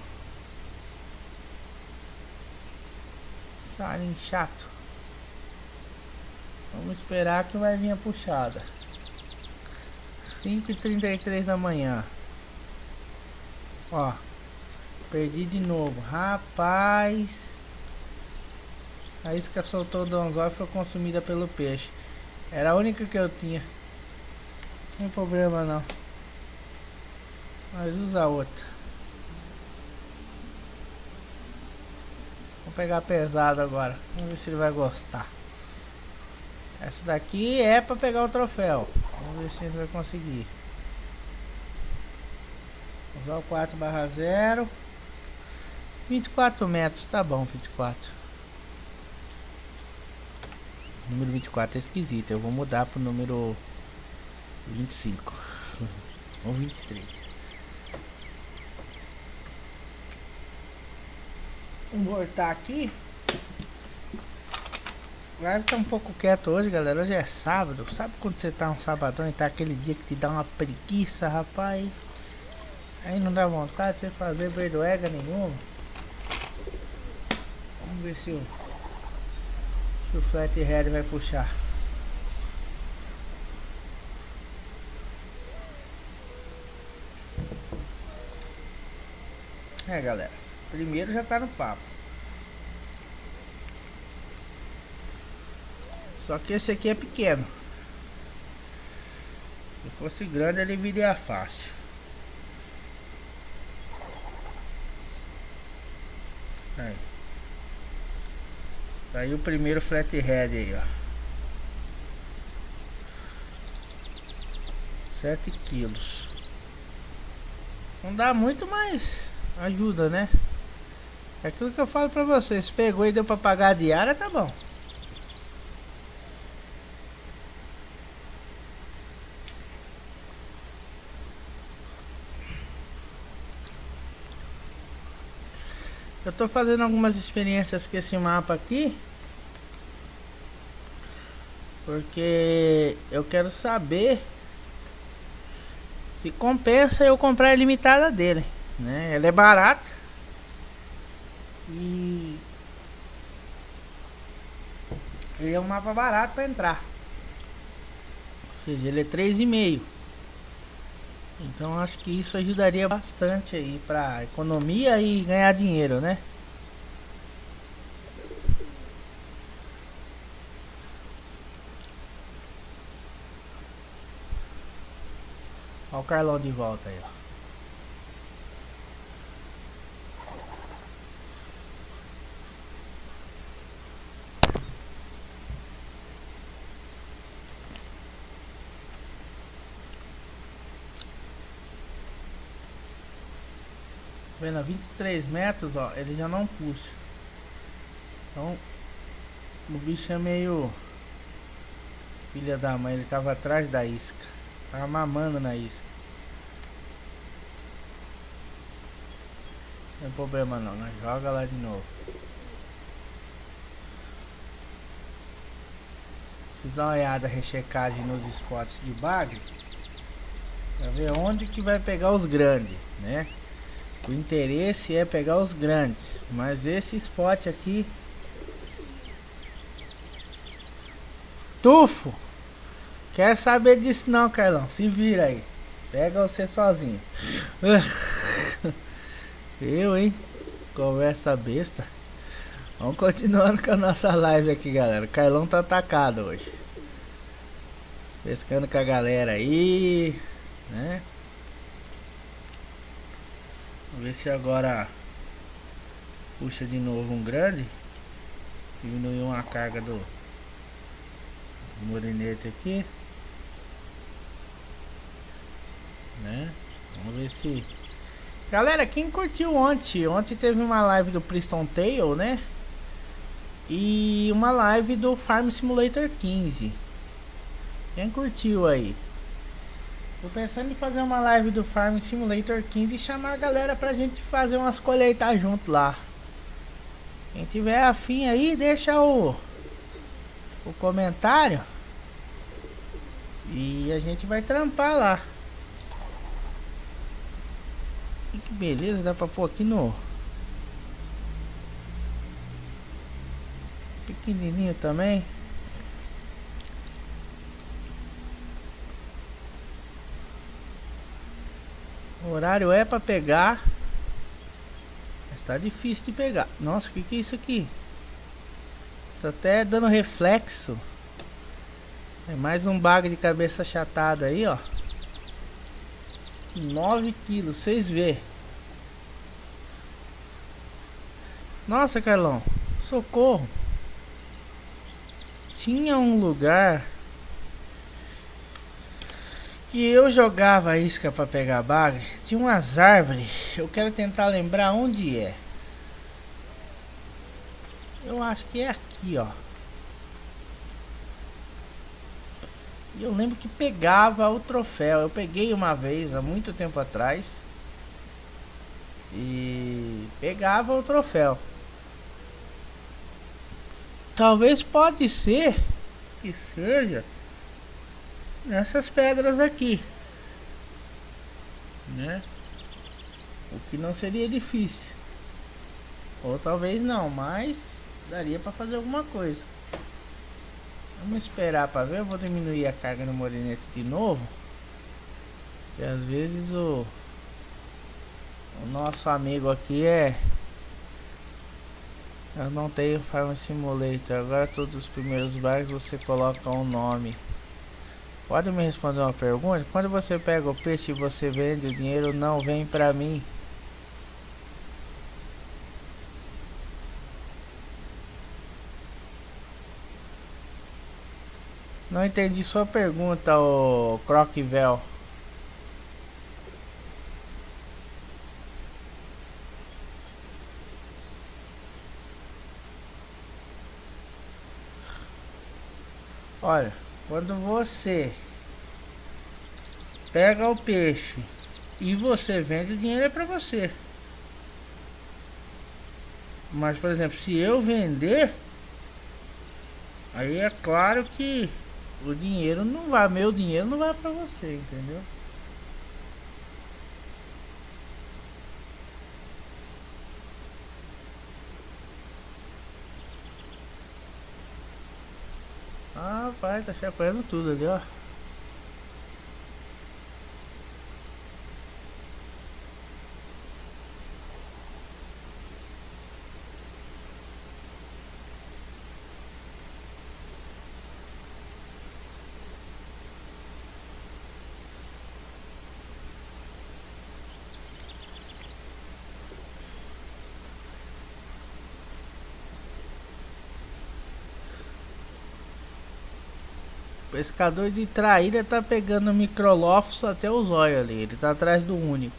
Passarinho chato. Vamos esperar que vai vir a puxada. cinco e trinta e três da manhã. Ó. Perdi de novo. Rapaz. A isca soltou do anzol e foi consumida pelo peixe. Era a única que eu tinha. Não tem problema não. Mas usa outra. Vou pegar pesado agora. Vamos ver se ele vai gostar. Essa daqui é para pegar o troféu. Vamos ver se ele vai conseguir. Usar o quatro barra zero. vinte e quatro metros. Tá bom, vinte e quatro. O número vinte e quatro é esquisito. Eu vou mudar pro número vinte e cinco. Ou vinte e três. Vamos voltar aqui. Vai ficar um pouco quieto hoje, galera. Hoje é sábado. Sabe quando você tá um sabadão e tá aquele dia que te dá uma preguiça, rapaz? Aí não dá vontade de você fazer verdoega nenhuma. Vamos ver se o, se o flathead vai puxar. É, galera. Primeiro já tá no papo. Só que esse aqui é pequeno. Se fosse grande ele viria fácil. Aí. Tá aí o primeiro flathead aí, ó. sete quilos. Não dá muito, mas ajuda, né? É aquilo que eu falo pra vocês. Pegou e deu pra pagar a diária, tá bom. Eu tô fazendo algumas experiências com esse mapa aqui. Porque eu quero saber se compensa eu comprar a limitada dele, né? Ela é barata. E ele é um mapa barato para entrar. Ou seja, ele é três e meio. Então acho que isso ajudaria bastante aí para economia e ganhar dinheiro, né? Olha o Carlão de volta aí, ó. Vendo a vinte e três metros, ó, ele já não puxa. Então o bicho é meio filha da mãe, ele tava atrás da isca. Tava mamando na isca. Não tem problema não, né? Joga lá de novo. Vocês dão uma olhada, rechecagem nos spots de bagre, pra ver onde que vai pegar os grandes, né? O interesse é pegar os grandes, mas esse spot aqui, tufo, quer saber disso não, Carlão? Se vira aí, pega você sozinho. Eu, hein? Conversa besta. Vamos continuando com a nossa live aqui, galera. O Carlão tá atacado hoje, pescando com a galera aí, né? Vamos ver se agora puxa de novo um grande. Diminuiu uma carga do, do morenete aqui, né? Vamos ver se Galera, quem curtiu ontem? Ontem teve uma live do Priston Tale, né? E uma live do Farm Simulator quinze. Quem curtiu aí? Tô pensando em fazer uma live do Farm Simulator quinze e chamar a galera pra gente fazer umas colheitas junto lá. Quem tiver afim aí, deixa o, o comentário. E a gente vai trampar lá. E que beleza, dá pra pôr aqui no... pequenininho também. O horário é pra pegar. Mas tá difícil de pegar. Nossa, o que que é isso aqui? Tô até dando reflexo. É mais um bag de cabeça achatada aí, ó. nove quilos, vocês vê. Nossa, Carlão, socorro. Tinha um lugar que eu jogava a isca para pegar bagre. Tinha umas árvores. Eu quero tentar lembrar onde é. Eu acho que é aqui, ó. E eu lembro que pegava o troféu. Eu peguei uma vez, há muito tempo atrás. E pegava o troféu. Talvez pode ser que seja nessas pedras aqui, né? O que não seria difícil. Ou talvez não, mas daria para fazer alguma coisa. Vamos esperar para ver. Eu vou diminuir a carga no molinete de novo. E às vezes o o nosso amigo aqui é... Eu não tenho Farm Simulator. Agora todos os primeiros barcos você coloca um nome. Pode me responder uma pergunta? Quando você pega o peixe e você vende, o dinheiro não vem pra mim. Não entendi sua pergunta, o Croquivel. Olha, quando você pega o peixe e você vende, o dinheiro é pra você. Mas, por exemplo, se eu vender, aí é claro que o dinheiro não vai, meu dinheiro não vai pra você, entendeu? Ah, pai, tá chacoalhando tudo ali, ó. O pescador de traíra tá pegando microlofos até os olhos ali. Ele tá atrás do único.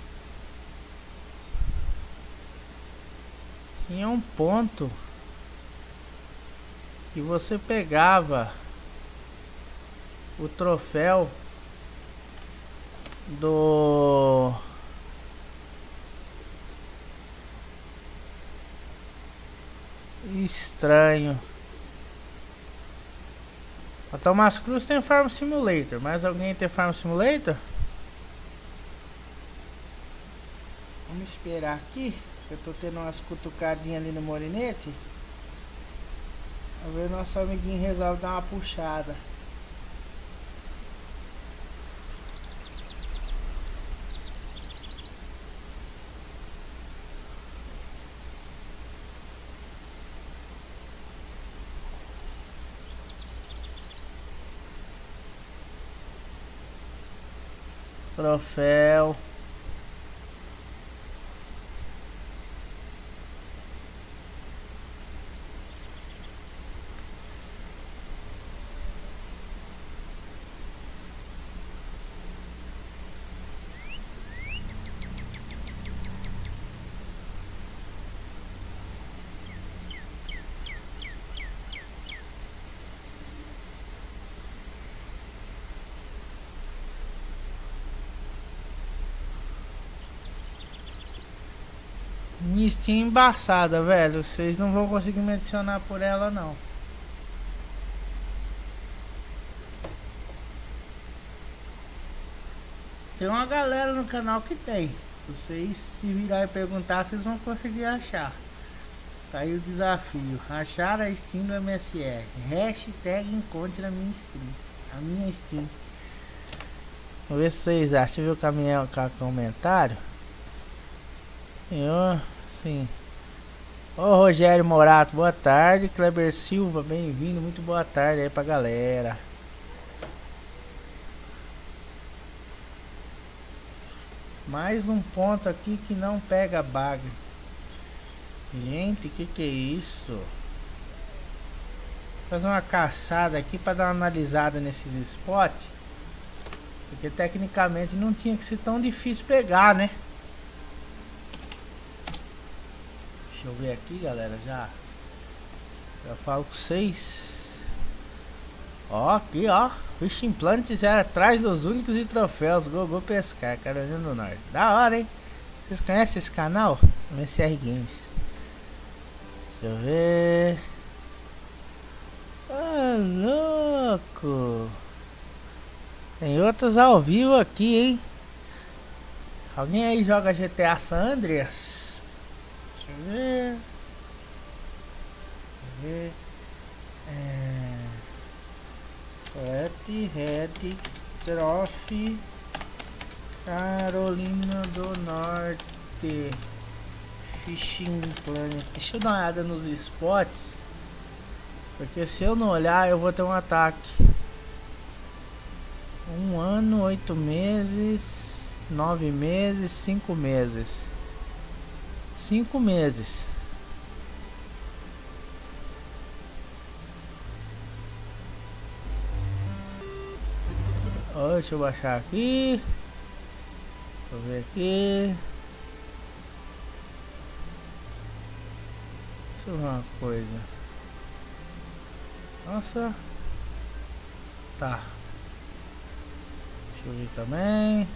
Tinha um ponto que você pegava o troféu do estranho. A Thomas Cruz tem Farm Simulator. Mais alguém tem Farm Simulator? Vamos esperar aqui. Eu tô tendo umas cutucadinhas ali no molinete. Vamos ver, nosso amiguinho resolve dar uma puxada. Troféu. minha Steam é embaçada, velho. Vocês não vão conseguir me adicionar por ela, não. Tem uma galera no canal que tem. Se vocês se virarem e perguntar, vocês vão conseguir achar. Tá aí o desafio. Achar a Steam do M S R. Hashtag encontre a minha Steam. A minha Steam. Vamos ver se vocês acham. Deixa eu ver o caminhão com comentário. Senhor, sim. Ô Rogério Morato, boa tarde. Kleber Silva, bem-vindo. Muito boa tarde aí pra galera. Mais um ponto aqui que não pega bagre. Gente, que que é isso? Vou fazer uma caçada aqui para dar uma analisada nesses spots. Porque tecnicamente não tinha que ser tão difícil pegar, né? Deixa eu ver aqui, galera, já. Já falo com vocês. Ó, aqui, ó. Fish Implantes é atrás dos únicos e troféus. Gogô Pescar, Carolina do Norte. Da hora, hein? Vocês conhecem esse canal? M S R Games. Deixa eu ver. Ah, louco. Tem outros ao vivo aqui, hein? Alguém aí joga G T A San Andreas? Deixa eu ver. Deixa eu ver. É... Red Red Trophy Carolina do Norte Fishing Planet. Deixa eu dar uma olhada nos spots, porque se eu não olhar eu vou ter um ataque. Um ano, oito meses, nove meses, cinco meses. Cinco meses. Oh, deixa eu baixar aqui. Deixa eu ver aqui. Deixa eu ver uma coisa. Nossa. Tá. Deixa eu ver também.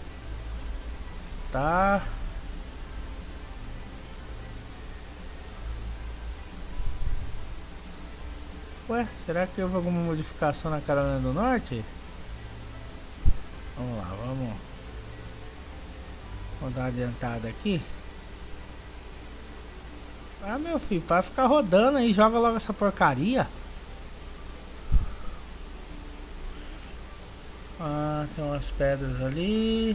Tá. Ué, será que houve alguma modificação na Carolina do Norte? Vamos lá, vamos. Vou dar uma adiantada aqui. Ah, meu filho, para ficar rodando aí, joga logo essa porcaria. Ah, tem umas pedras ali.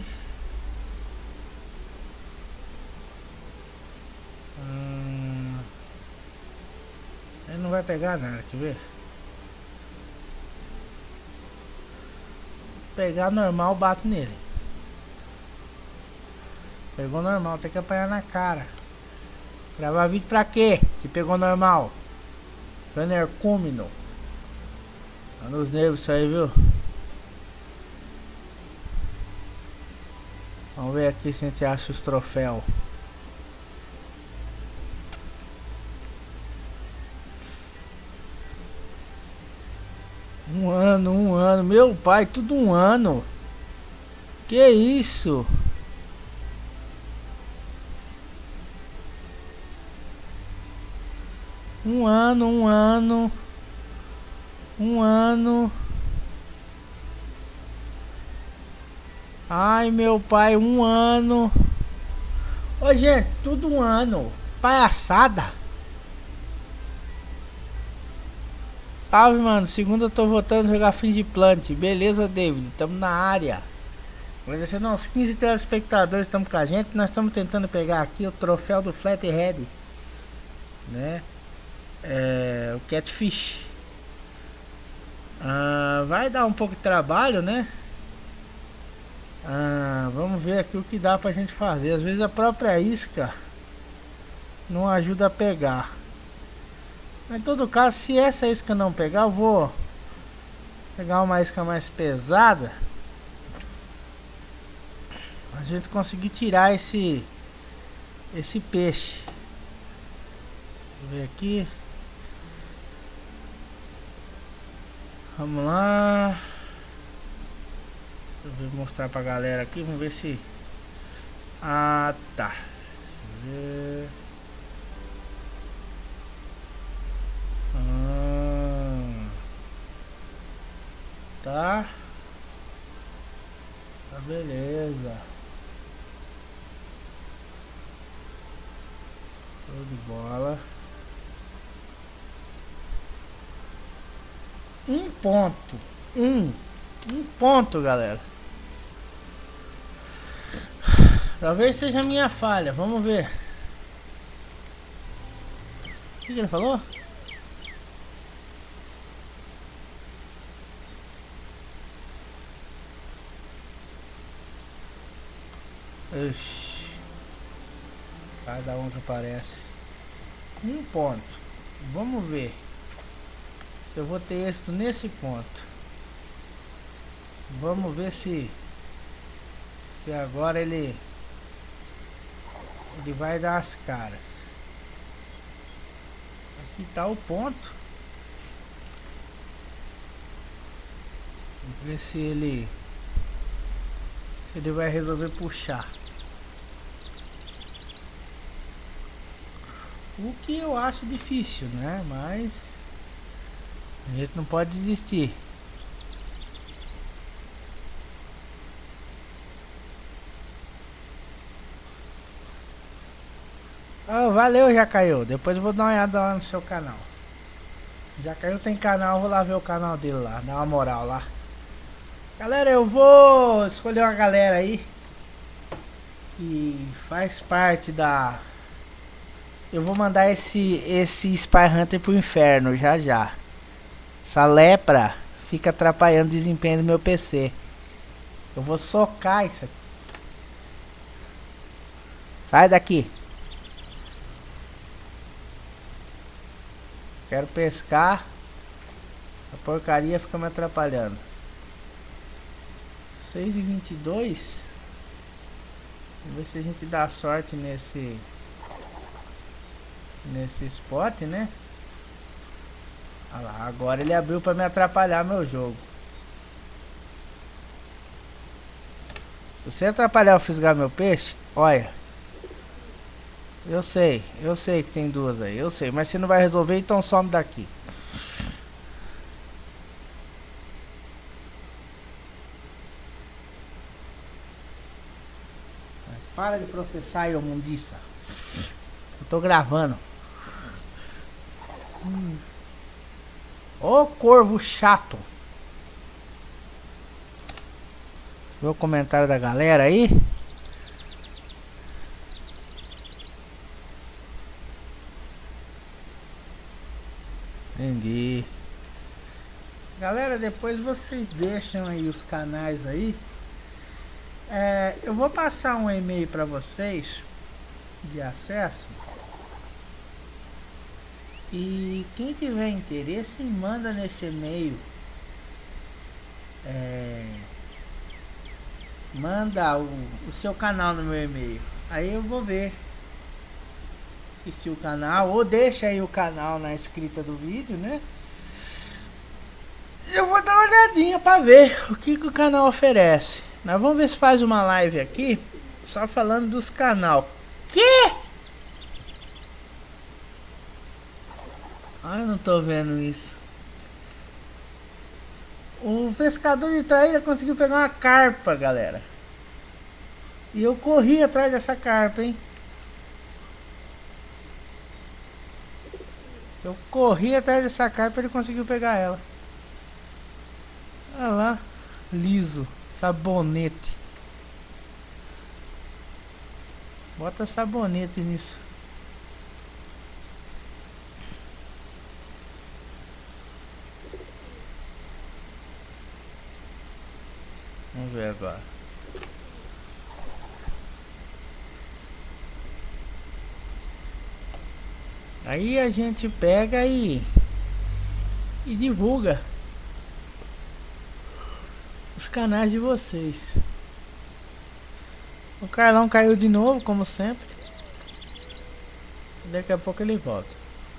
Hum, ele não vai pegar nada, quer ver? Pegar normal, bato nele. Pegou normal, tem que apanhar na cara. Gravar vídeo pra quê? Se pegou normal. Enercúmeno. Tá nos nervos isso aí, viu? Vamos ver aqui se a gente acha os troféus. Um ano, um ano. Meu pai, tudo um ano. Que isso? Um ano, um ano. Um ano. Ai, meu pai, um ano. Ô, gente, tudo um ano. Palhaçada. Salve, mano. Segunda eu tô voltando a jogar Fish Plant. Beleza, David. Tamo na área. Agradecendo aos quinze telespectadores que estão com a gente. Nós estamos tentando pegar aqui o troféu do Flathead, né? É, o Catfish. Ah, vai dar um pouco de trabalho, né? Ah, vamos ver aqui o que dá pra gente fazer. Às vezes a própria isca não ajuda a pegar. Mas em todo caso, se essa isca não pegar, eu vou pegar uma isca mais pesada, a gente conseguir tirar esse esse peixe. Deixa eu ver aqui. Vamos lá. Deixa eu ver, mostrar pra galera aqui. Vamos ver se... Ah, tá. Deixa eu ver. tá? Tá beleza. Show de bola. Um ponto. Um. Um ponto, galera. Talvez seja a minha falha. Vamos ver. O que ele falou? Ixi. Cada um que aparece. Um ponto. Vamos ver se eu vou ter êxito nesse ponto. Vamos ver se se agora ele ele vai dar as caras. Aqui tá o ponto. Vamos ver se ele se ele vai resolver puxar. O que eu acho difícil, né? Mas a gente não pode desistir. Oh, valeu, já caiu. Depois eu vou dar uma olhada lá no seu canal. Já caiu, tem canal, vou lá ver o canal dele lá, dar uma moral lá. Galera, eu vou escolher uma galera aí que faz parte da... Eu vou mandar esse esse Spy Hunter pro inferno já já. Essa lepra fica atrapalhando o desempenho do meu P C. Eu vou socar isso aqui. Sai daqui. Quero pescar. A porcaria fica me atrapalhando. seis e vinte e dois. Vamos ver se a gente dá sorte nesse nesse spot, né? Olha lá, agora ele abriu para me atrapalhar meu jogo. Se você atrapalhar eu fisgar meu peixe, olha. Eu sei, eu sei que tem duas aí, eu sei, mas você não vai resolver, então some daqui. Para de processar aí, ô mundiça. Eu tô gravando. Hum. Ô corvo chato. Vê o comentário da galera aí. Entendi. Galera, depois vocês deixam aí os canais aí. É, eu vou passar um e-mail para vocês de acesso. E quem tiver interesse, manda nesse e-mail. É, manda o, o seu canal no meu e-mail. Aí eu vou ver. Assistir o canal. Ou deixa aí o canal na escrita do vídeo, né? Eu vou dar uma olhadinha para ver o que, que o canal oferece. Nós vamos ver se faz uma live aqui. Só falando dos canal. Que? Ah, eu não tô vendo isso. O pescador de traíra conseguiu pegar uma carpa, galera. E eu corri atrás dessa carpa, hein? Eu corri atrás dessa carpa e ele conseguiu pegar ela. Olha lá. Liso. Sabonete. Bota sabonete nisso. Vamos ver agora. Aí a gente pega e e divulga os canais de vocês. O Carlão caiu de novo, como sempre. Daqui a pouco ele volta.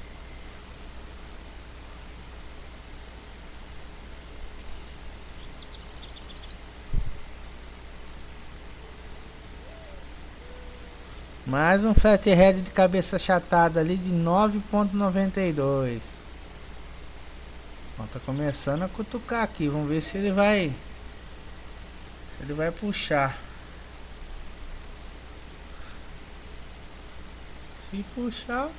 Mais um flathead de cabeça achatada ali de nove ponto noventa e dois. tá começando a cutucar aqui. Vamos ver se ele vai. Se ele vai puxar. Se puxar.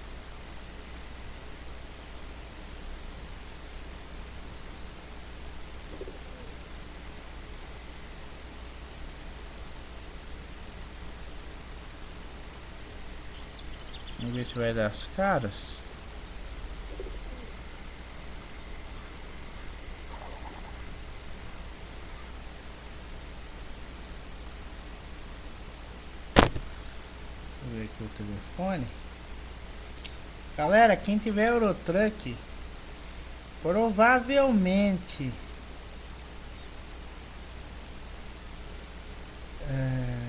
Vamos ver se vai dar as caras. Vou ver aqui o telefone. Galera, quem tiver Eurotruck, provavelmente é...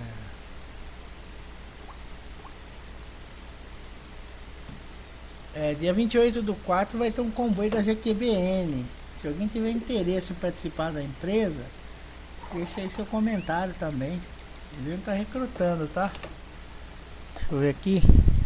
É, dia vinte e oito do quatro vai ter um comboio da G Q B N. Se alguém tiver interesse em participar da empresa, deixa aí seu comentário também. Ele não tá recrutando, tá? Deixa eu ver aqui.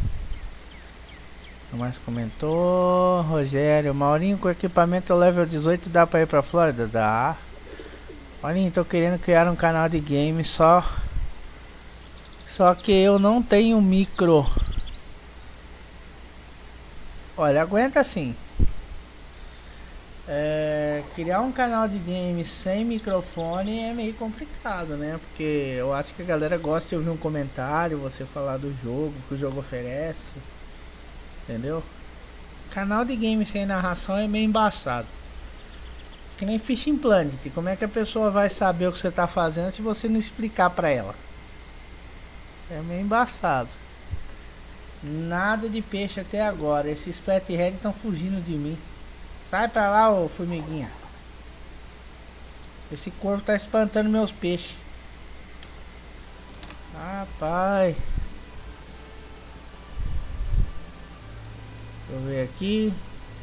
O mais comentou. Rogério, Maurinho, com equipamento level dezoito dá pra ir pra Flórida? Dá. Maurinho, tô querendo criar um canal de games só. Só que eu não tenho micro. Olha, aguenta assim. É, criar um canal de games sem microfone é meio complicado, né? Porque eu acho que a galera gosta de ouvir um comentário, você falar do jogo, que o jogo oferece. Entendeu? Canal de games sem narração é meio embaçado. Que nem Fishing Planet. Como é que a pessoa vai saber o que você tá fazendo se você não explicar pra ela? É meio embaçado. Nada de peixe até agora. Esses flathead estão fugindo de mim. Sai pra lá, ô formiguinha. Esse corpo tá espantando meus peixes. Rapaz. Deixa eu ver aqui.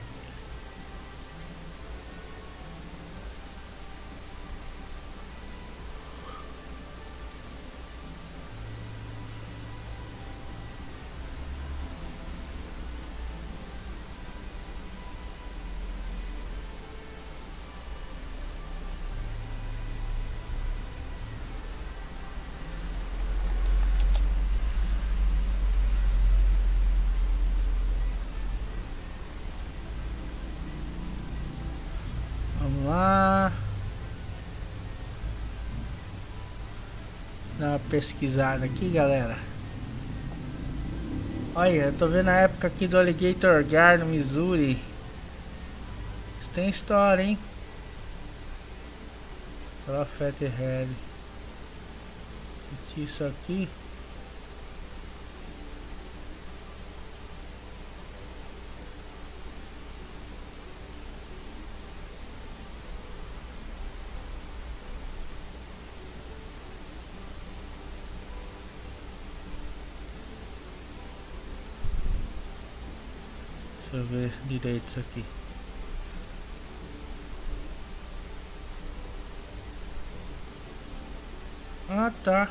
Vamos lá. Dar uma pesquisada aqui, galera. Olha, eu tô vendo a época aqui do Alligator Gar no Missouri. Isso tem história, hein? Olha o Fathead. Isso aqui. Deixa eu ver direito isso aqui. Ah, tá.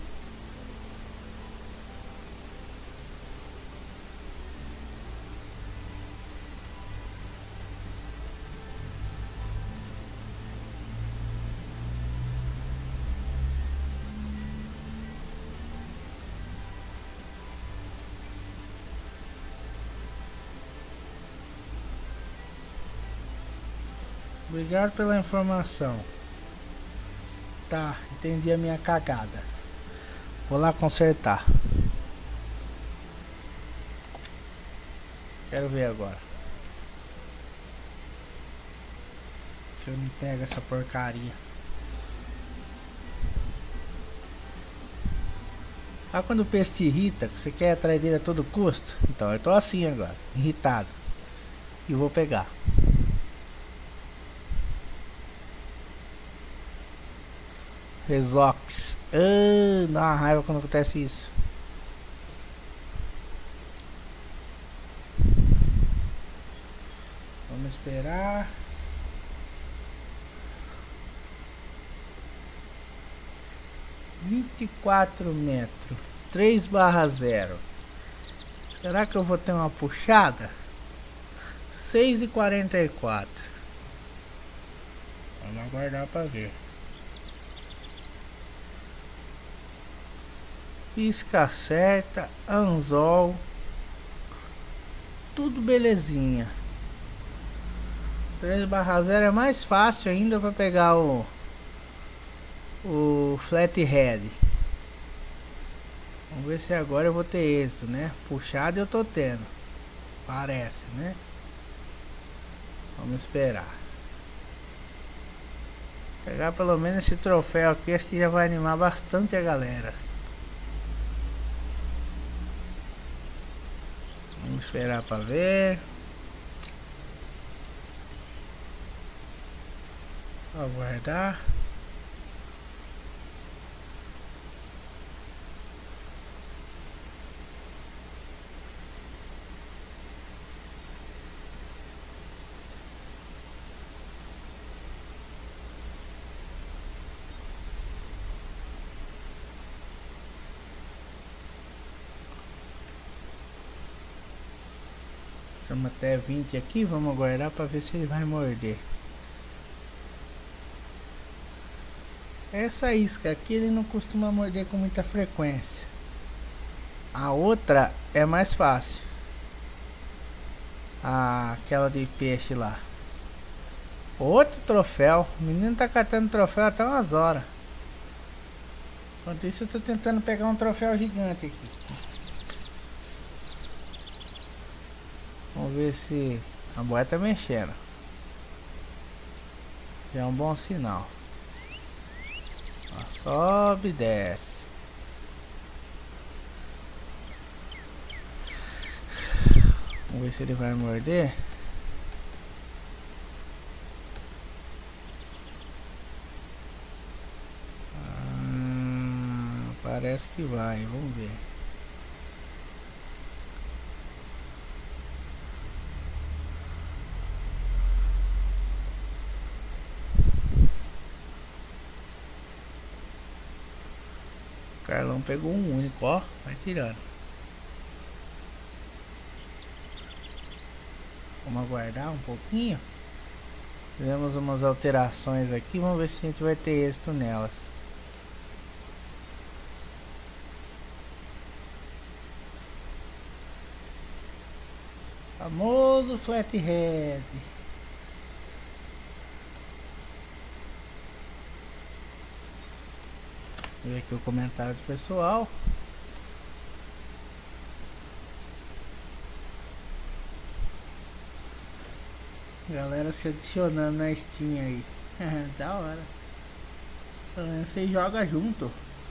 Obrigado pela informação. Tá, entendi a minha cagada. Vou lá consertar. Quero ver agora. Se eu me pego essa porcaria. Ah, quando o peixe te irrita, que você quer atrás dele a todo custo? Então eu tô assim agora, irritado. E vou pegar. Resox. Ah, dá uma raiva quando acontece isso. Vamos esperar. vinte e quatro metros. três barra zero. Será que eu vou ter uma puxada? seis e quarenta e quatro. Vamos aguardar pra ver. Isca certa, anzol, tudo belezinha. três barra zero é mais fácil ainda para pegar o o flathead. Vamos ver se agora eu vou ter êxito, né? Puxado eu tô tendo, parece, né? Vamos esperar. Pegar pelo menos esse troféu aqui, acho que já vai animar bastante a galera. Vamos esperar para ver. Aguardar. Estamos até vinte aqui, vamos aguardar para ver se ele vai morder. Essa isca aqui ele não costuma morder com muita frequência. A outra é mais fácil. Ah, aquela de peixe lá. Outro troféu. O menino tá catando troféu até umas horas. Enquanto isso eu tô tentando pegar um troféu gigante aqui. Vamos ver se a boia tá mexendo. Já é um bom sinal. Ó, sobe e desce. Vamos ver se ele vai morder. Ah, parece que vai, vamos ver. Carlão pegou um único, ó, vai tirando. Vamos aguardar um pouquinho. Fizemos umas alterações aqui, vamos ver se a gente vai ter êxito nelas. Famoso flathead. Vou ver aqui o comentário do pessoal. Galera se adicionando na Steam aí. Da hora. Você joga junto.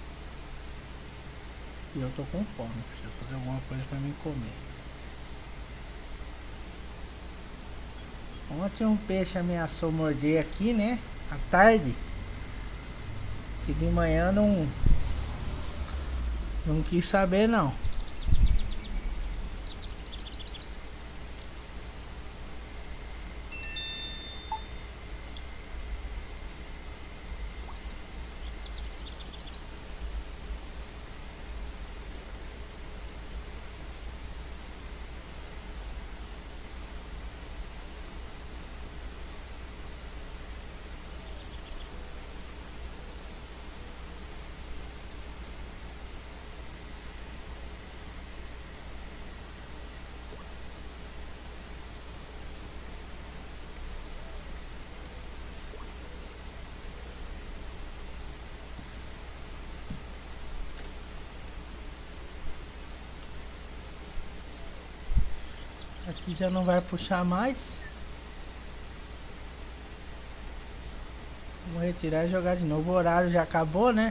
E eu tô com fome. Preciso fazer alguma coisa pra mim comer. Ontem um peixe ameaçou morder aqui, né? À tarde. E de manhã não. Não quis saber não. Aqui já não vai puxar mais. Vamos retirar e jogar de novo. O horário já acabou, né?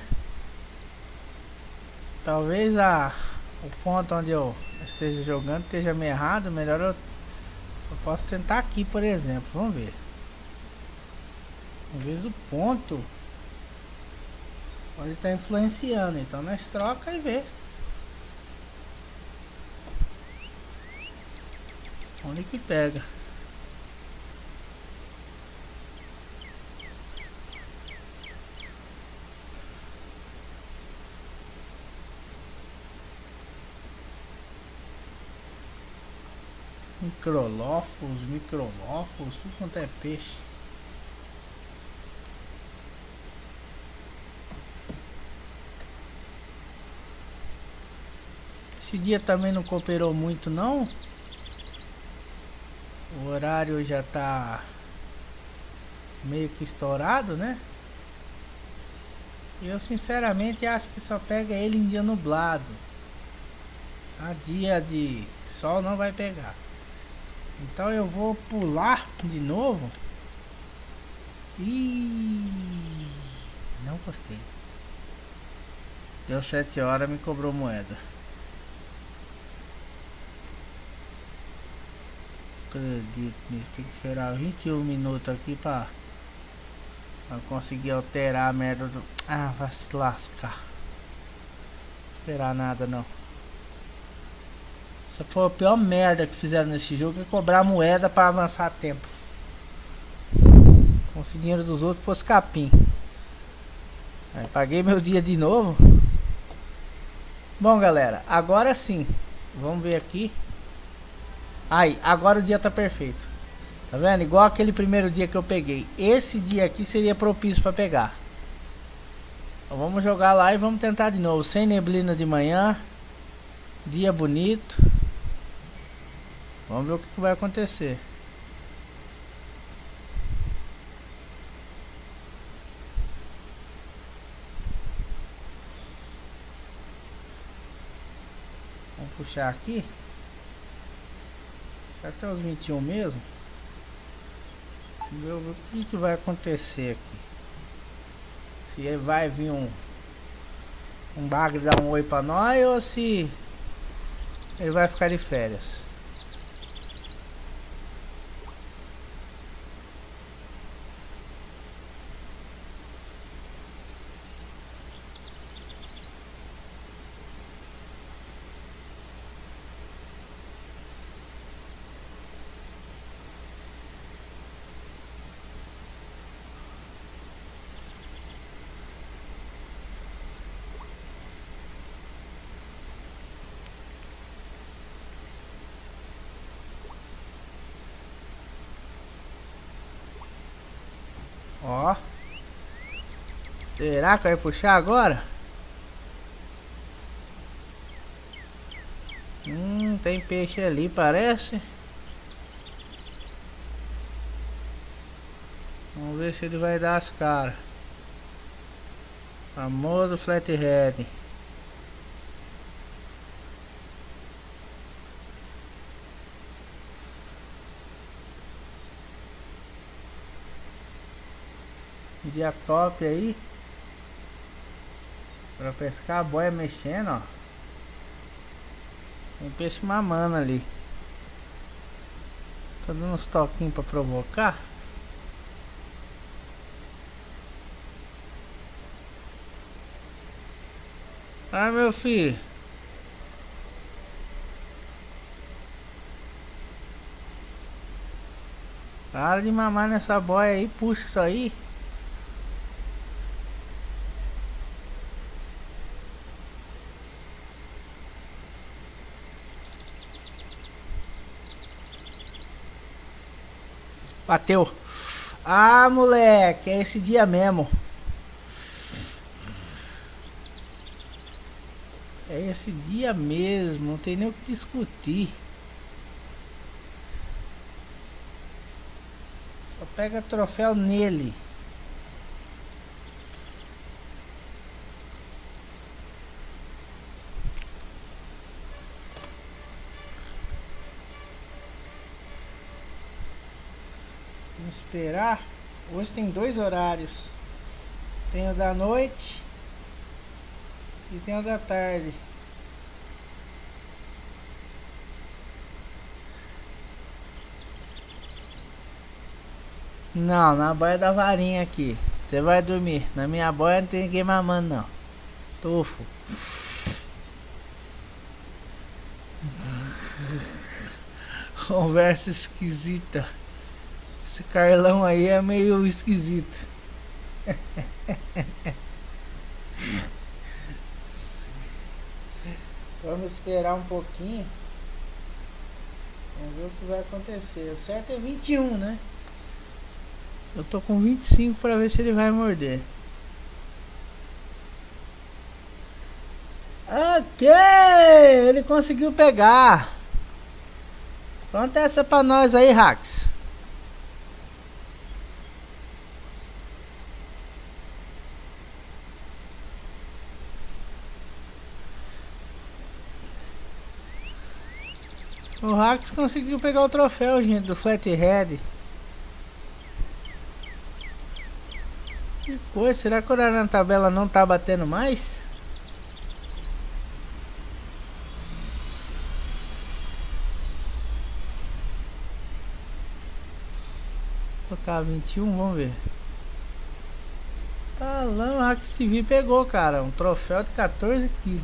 Talvez a, o ponto onde eu esteja jogando esteja meio errado. Melhor eu, eu posso tentar aqui, por exemplo. Vamos ver. Talvez o ponto pode estar influenciando. Então nós troca e vê onde que pega. Microlófos, microlófos, tudo quanto é peixe. Esse dia também não cooperou muito não. O horário já tá meio que estourado, né? Eu sinceramente acho que só pega ele em dia nublado. A dia de sol não vai pegar. Então eu vou pular de novo. E não gostei. Deu sete horas, me cobrou moeda. Acredito nisso. Tem que esperar vinte e um minutos aqui pra, pra conseguir alterar a merda do... Ah, vai se lascar. Não esperar nada não. Essa foi a pior merda que fizeram nesse jogo, é cobrar moeda pra avançar tempo. Com o dinheiro dos outros fosse capim. Aí, paguei meu dia de novo. Bom galera, agora sim. Vamos ver aqui. Aí, agora o dia tá perfeito. Tá vendo? Igual aquele primeiro dia que eu peguei. Esse dia aqui seria propício pra pegar. Então, vamos jogar lá e vamos tentar de novo. Sem neblina de manhã. Dia bonito. Vamos ver o que, que vai acontecer. Vamos puxar aqui. Até os vinte e um mesmo. Vamos ver o que, que vai acontecer aqui. Se ele vai vir um um bagre dar um oi pra nós ou se ele vai ficar de férias. Ó. Será que vai puxar agora? Hum, tem peixe ali, parece. Vamos ver se ele vai dar as caras. Famoso flathead. Dia top aí pra pescar, a boia mexendo, ó. Tem peixe mamando ali. Tô dando uns toquinhos pra provocar. Ah, meu filho. Para de mamar nessa boia aí, puxa isso aí. Bateu. Ah, moleque, é esse dia mesmo. É esse dia mesmo, não tem nem o que discutir. Só pega troféu nele. Vamos esperar. Hoje tem dois horários. Tem o da noite e tem o da tarde. Não, na boia da varinha aqui. Você vai dormir. Na minha boia não tem ninguém mamando não. Tufo. Conversa esquisita. Esse Carlão aí é meio esquisito. Vamos esperar um pouquinho. Vamos ver o que vai acontecer. O certo é vinte e um, né? Eu tô com vinte e cinco para ver se ele vai morder. Ah, Que ele conseguiu pegar. Conta essa pra nós aí, Rax. O Rax conseguiu pegar o troféu, gente, do Flathead. Que coisa, será que o horário na tabela não tá batendo mais? Vou colocar vinte e um, vamos ver. Tá lá, o Rax T V pegou, cara, um troféu de quatorze quilos.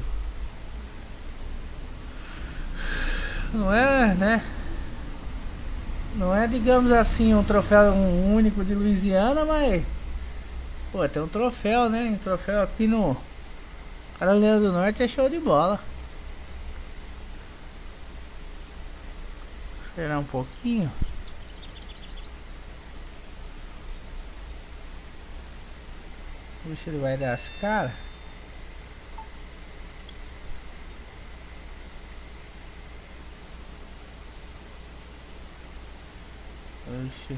Não é, né? Não é, digamos assim, um troféu um único de Louisiana, mas... Pô, tem um troféu, né? Um troféu aqui no Carolina do Norte é show de bola. Esperar um pouquinho. Ver se ele vai dar as caras. Oxi.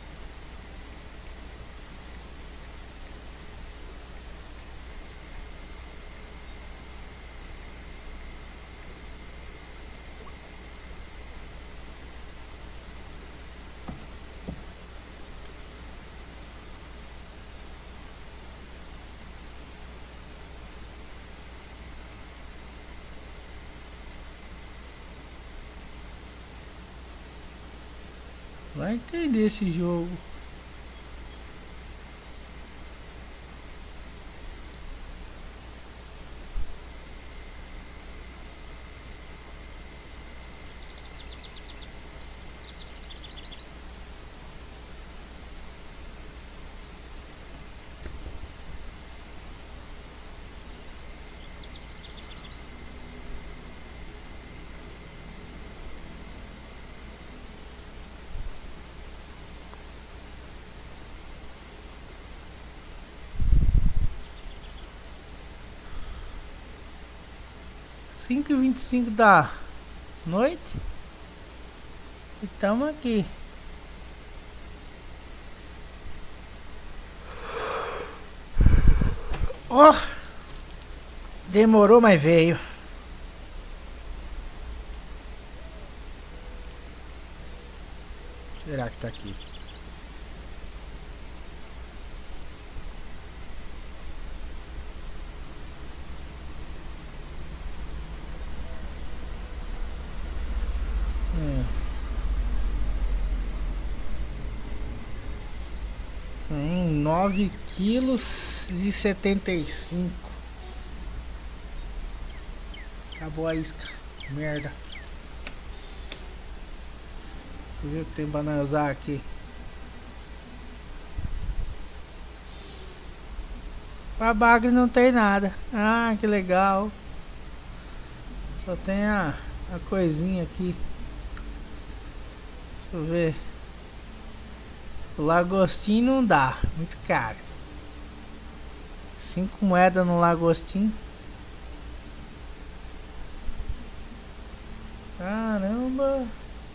Vai entender esse jogo. cinco e vinte e cinco da noite. E estamos aqui. Ó, oh, demorou, mas veio. Será que tá aqui? Hum, nove quilos e setenta e cinco. Acabou a isca. Merda. Deixa eu ver o que tem pra nós usar aqui. A bagre não tem nada. Ah, que legal. Só tem a, a coisinha aqui. Deixa eu ver. O lagostim não dá. Muito caro. Cinco moedas no lagostim. Caramba.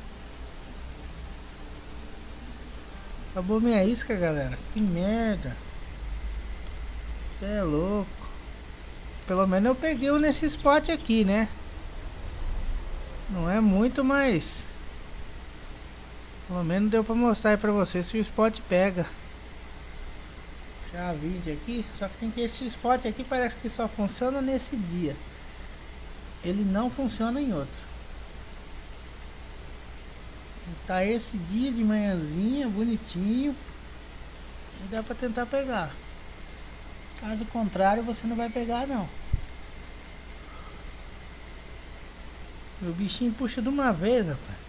Acabou minha isca, galera. Que merda. Você é louco. Pelo menos eu peguei um nesse spot aqui, né? Não é muito, mas pelo menos deu pra mostrar aí pra vocês se o spot pega. Já vídeo aqui. Só que tem que esse spot aqui parece que só funciona nesse dia. Ele não funciona em outro. Tá esse dia de manhãzinha, bonitinho. E dá pra tentar pegar. Caso contrário, você não vai pegar, não. O bichinho puxa de uma vez, rapaz.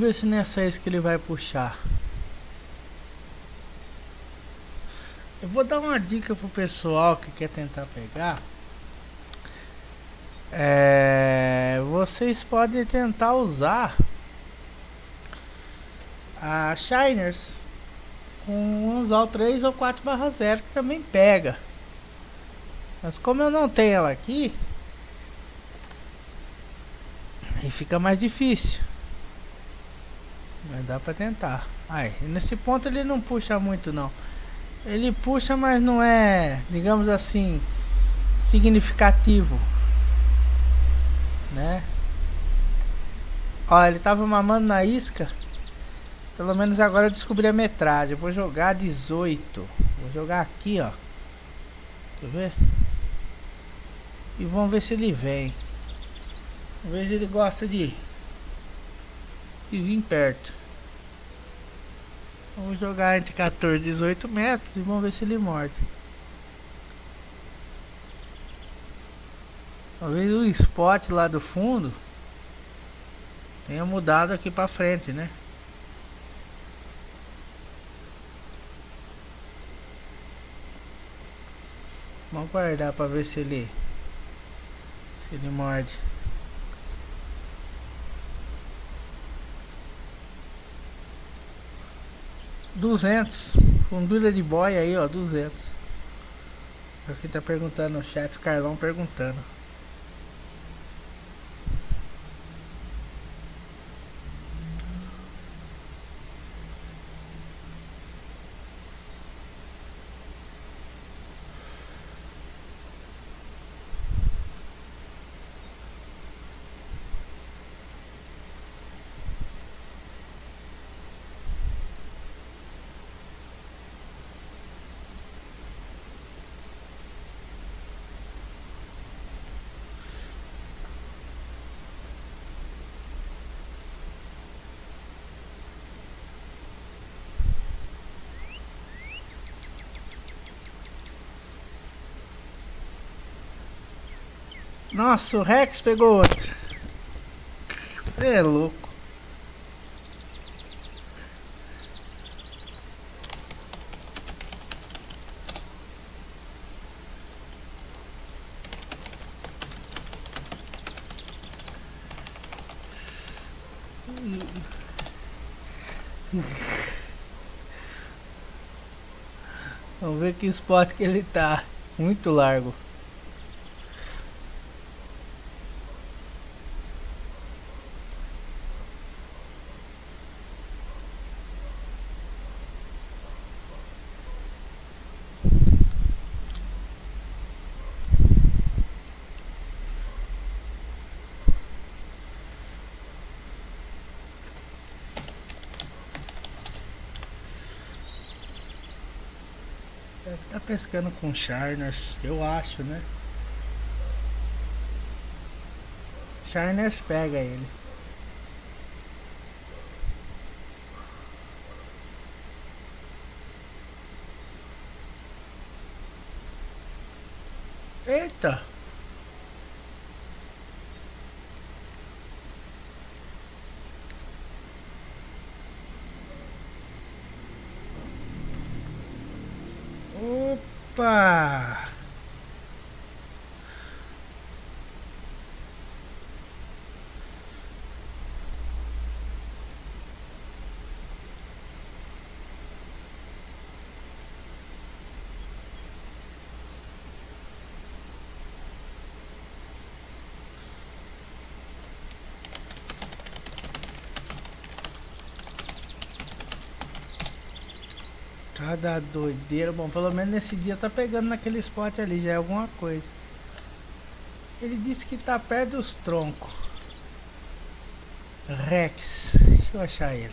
ver se nessa isca ele vai puxar. Eu vou dar uma dica pro pessoal que quer tentar pegar. É, vocês podem tentar usar a Shiners com um anzol três ou quatro barra zero que também pega. Mas como eu não tenho ela aqui, aí fica mais difícil. Mas dá pra tentar. Aí, nesse ponto ele não puxa muito não. Ele puxa, mas não é, digamos assim, significativo, né? Ó, ele tava mamando na isca. Pelo menos agora eu descobri a metragem. Eu vou jogar dezoito. Vou jogar aqui, ó. Deixa eu ver. E vamos ver se ele vem. Vamos ver se ele gosta de, de vir perto. Vamos jogar entre quatorze e dezoito metros e vamos ver se ele morde. Talvez o spot lá do fundo tenha mudado aqui pra frente, né? Vamos guardar pra ver se ele se ele morde. duzentos, fundura de boia aí, ó, duzentos. Aqui tá perguntando no chat, o Carlão perguntando. Nossa, o Rex pegou outro. Você é louco. Vamos ver que spot que ele tá. Muito largo. Deve tá pescando com Shiners, eu acho, né? Shiners pega ele. Eita! Opa! Cada doideira. Bom, pelo menos nesse dia tá pegando naquele spot ali, já é alguma coisa. Ele disse que tá perto dos troncos. Rex. Deixa eu achar ele.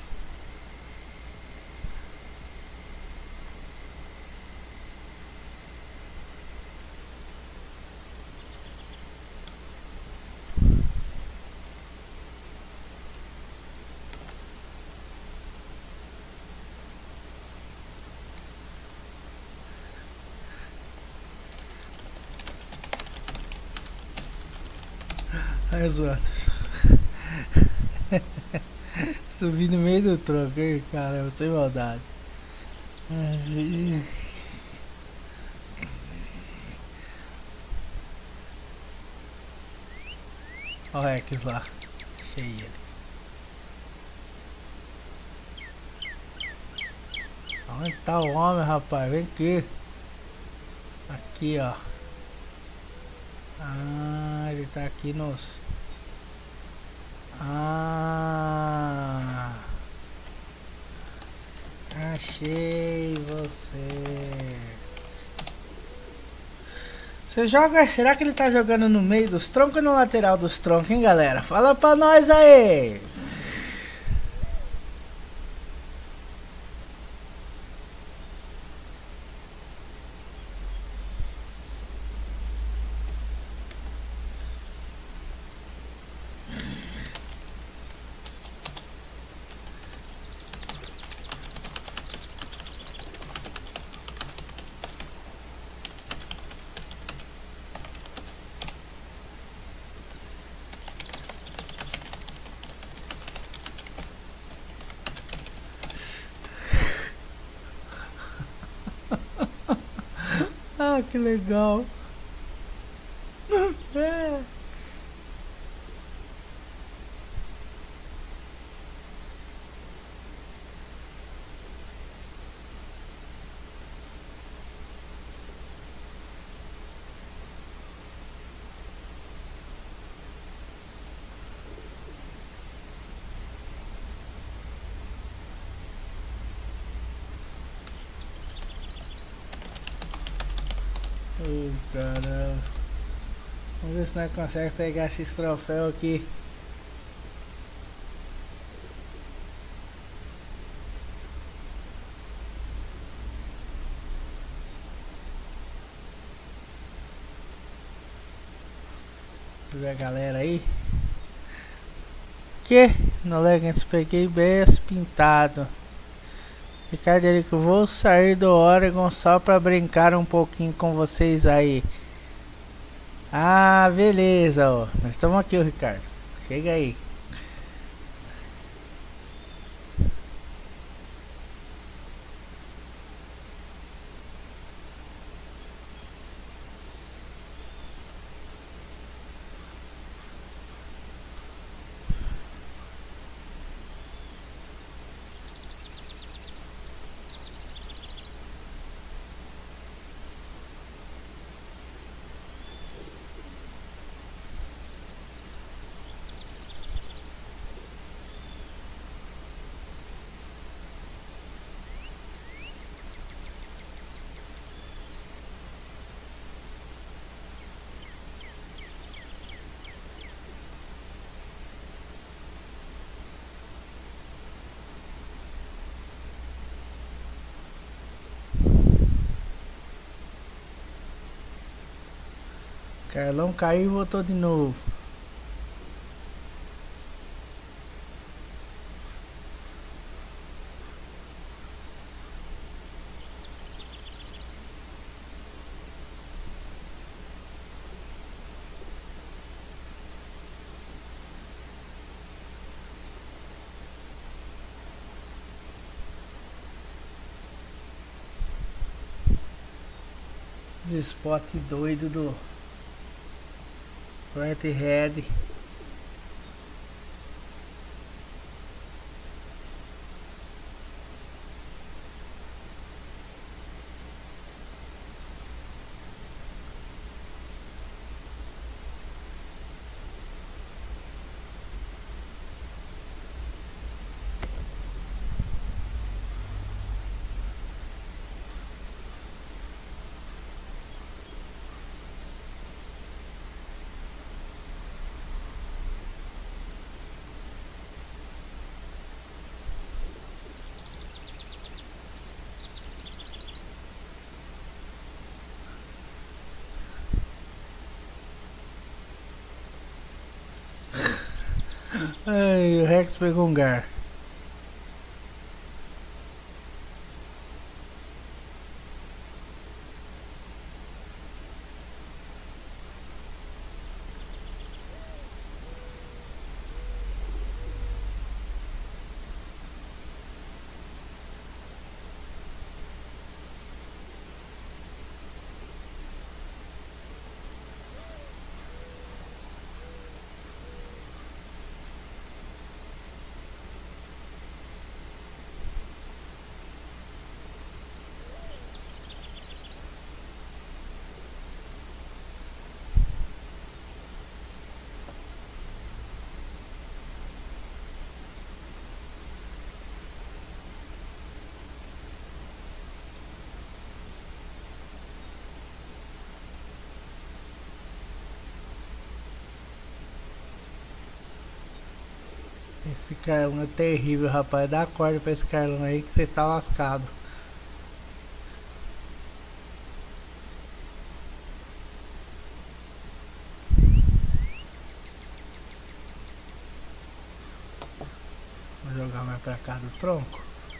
Aí zoando. Subi no meio do tronco, hein, caramba, sem maldade. Olha aqui lá. Cheia. Onde tá o homem, rapaz? Vem aqui. Aqui, ó. Ah, ele tá aqui nos... Ah... Achei você. Você joga... Será que ele tá jogando no meio dos troncos ou no lateral dos troncos, hein, galera? Fala pra nós aí! Ah, que legal. É. Oh, caramba. Vamos ver se nós conseguimos pegar esses troféus aqui. Ver a galera aí. Que no Legends peguei best pintado. Ricardo Erico, vou sair do Oregon só pra brincar um pouquinho com vocês aí. Ah, beleza, ó. Nós estamos aqui, o Ricardo. Chega aí. Carlão caiu e voltou de novo. Esse spot doido do Right Head. Ai, o Rex pegou um gar. Esse Carlão é terrível, rapaz. Dá corda pra esse Carlão aí que você tá lascado. Vou jogar mais pra cá do tronco.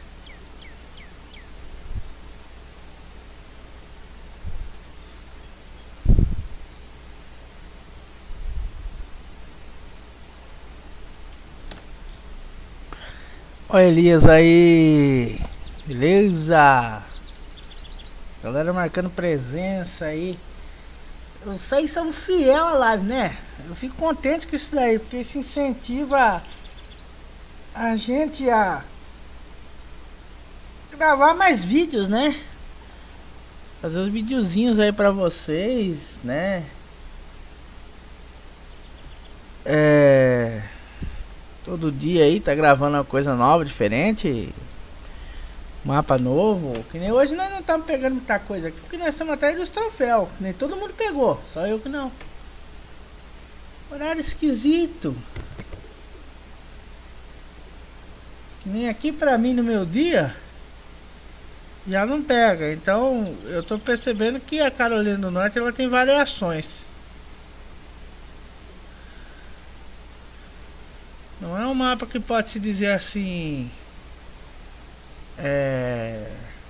Olha Elias aí. Beleza. Galera marcando presença aí. Vocês são fiel à live, né? Eu fico contente com isso daí, porque isso incentiva a gente a gravar mais vídeos, né? Fazer os videozinhos aí pra vocês, né? É... Todo dia aí tá gravando uma coisa nova, diferente. Mapa novo. Que nem hoje nós não estamos pegando muita coisa aqui, porque nós estamos atrás dos troféus. Nem todo mundo pegou, só eu que não. Horário esquisito. Que nem aqui pra mim no meu dia já não pega. Então eu tô percebendo que a Carolina do Norte ela tem variações. Não é um mapa que pode se dizer assim. É...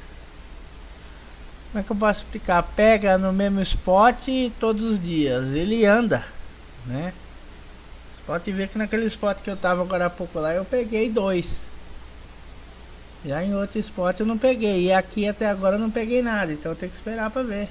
Como é que eu posso explicar? Pega no mesmo spot todos os dias. Ele anda, né? Você pode ver que naquele spot que eu tava agora há pouco lá eu peguei dois. Já em outro spot eu não peguei. E aqui até agora eu não peguei nada. Então eu tenho que esperar pra ver.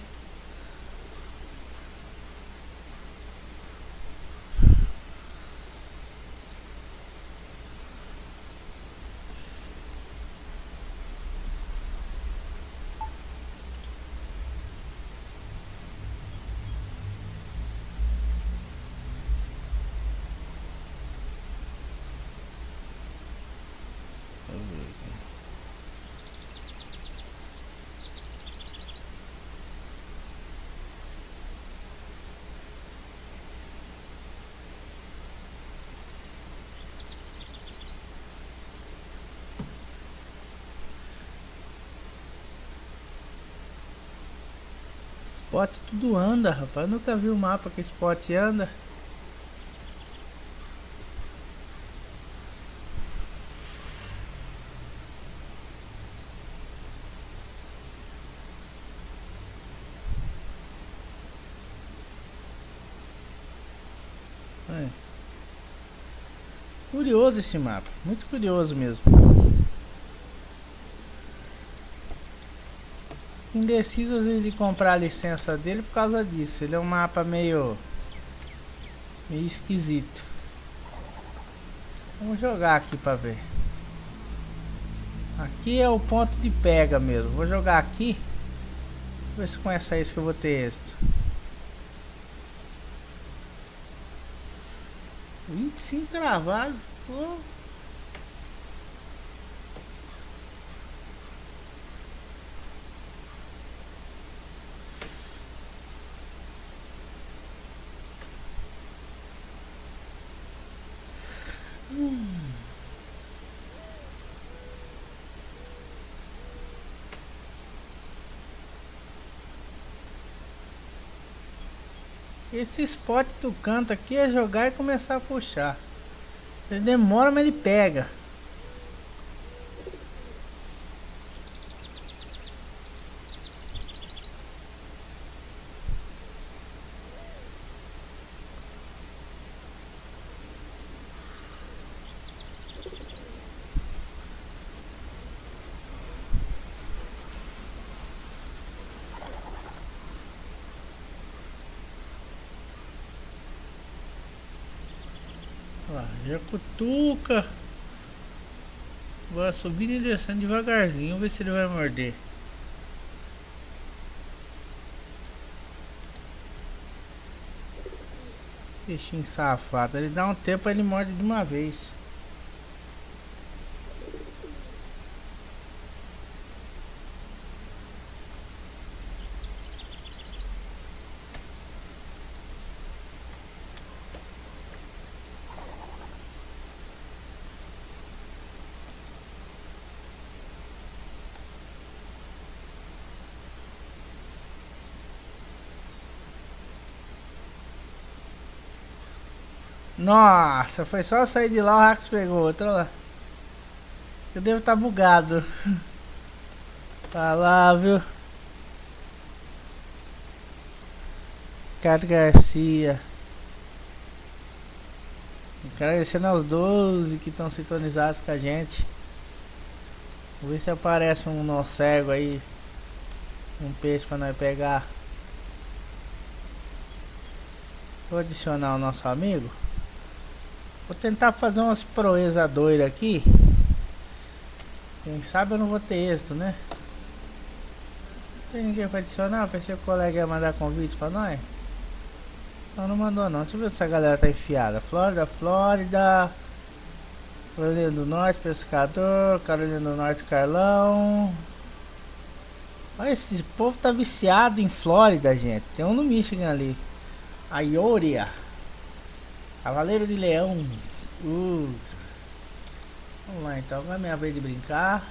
Spot tudo anda, rapaz. Eu nunca vi um mapa que spot anda. É. Curioso esse mapa, muito curioso mesmo. Indeciso às vezes de comprar a licença dele por causa disso. Ele é um mapa meio meio esquisito. Vamos jogar aqui pra ver. Aqui é o ponto de pega mesmo. Vou jogar aqui. Ver se com essa isca eu vou ter êxito. vinte e cinco gravados. Pô. Hum. Esse spot do canto aqui é jogar e começar a puxar. Ele demora, mas ele pega. Lá, já cutuca. Agora subindo e descendo devagarzinho. Vamos ver se ele vai morder. Bichinho safado. Ele dá um tempo, ele morde de uma vez. Nossa, foi só sair de lá, o Rax pegou outro, olha lá. Eu devo estar bugado. Tá lá, viu? Ricardo Garcia. Agradecendo aos doze que estão sintonizados com a gente. Vamos ver se aparece um nó cego aí. Um peixe pra nós pegar. Vou adicionar o nosso amigo. Vou tentar fazer umas proezas doidas aqui. Quem sabe eu não vou ter êxito, né? Não tem ninguém pra adicionar? Pensei que o colega ia mandar convite pra nós. Não, não mandou não. Deixa eu ver se essa galera tá enfiada. Flórida, Flórida. Carolina do Norte, Pescador. Carolina do Norte, Carlão. Olha, esse povo tá viciado em Flórida, gente. Tem um no Michigan ali. Aioria. Cavaleiro de Leão. Uh. Vamos lá então. Vai minha vez de brincar.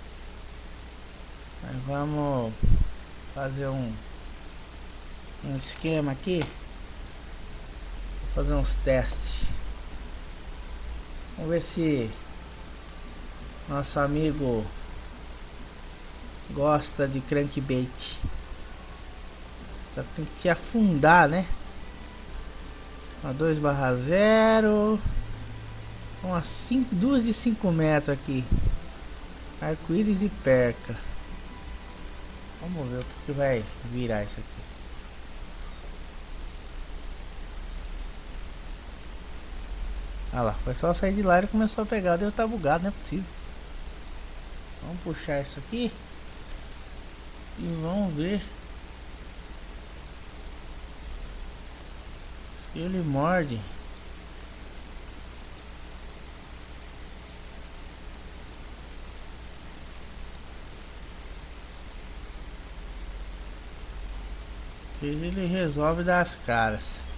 Mas vamos fazer um, um esquema aqui. Vou fazer uns testes. Vamos ver se nosso amigo gosta de crankbait. Só tem que afundar, né? Uma dois barra zero. Umas cinco, duas de cinco metros aqui. Arco-íris e perca. Vamos ver o que vai virar isso aqui. Ah lá, foi só sair de lá e ele começou a pegar. Deve estar bugado, não é possível. Vamos puxar isso aqui. E vamos ver se ele morde. Se ele resolve dar as caras.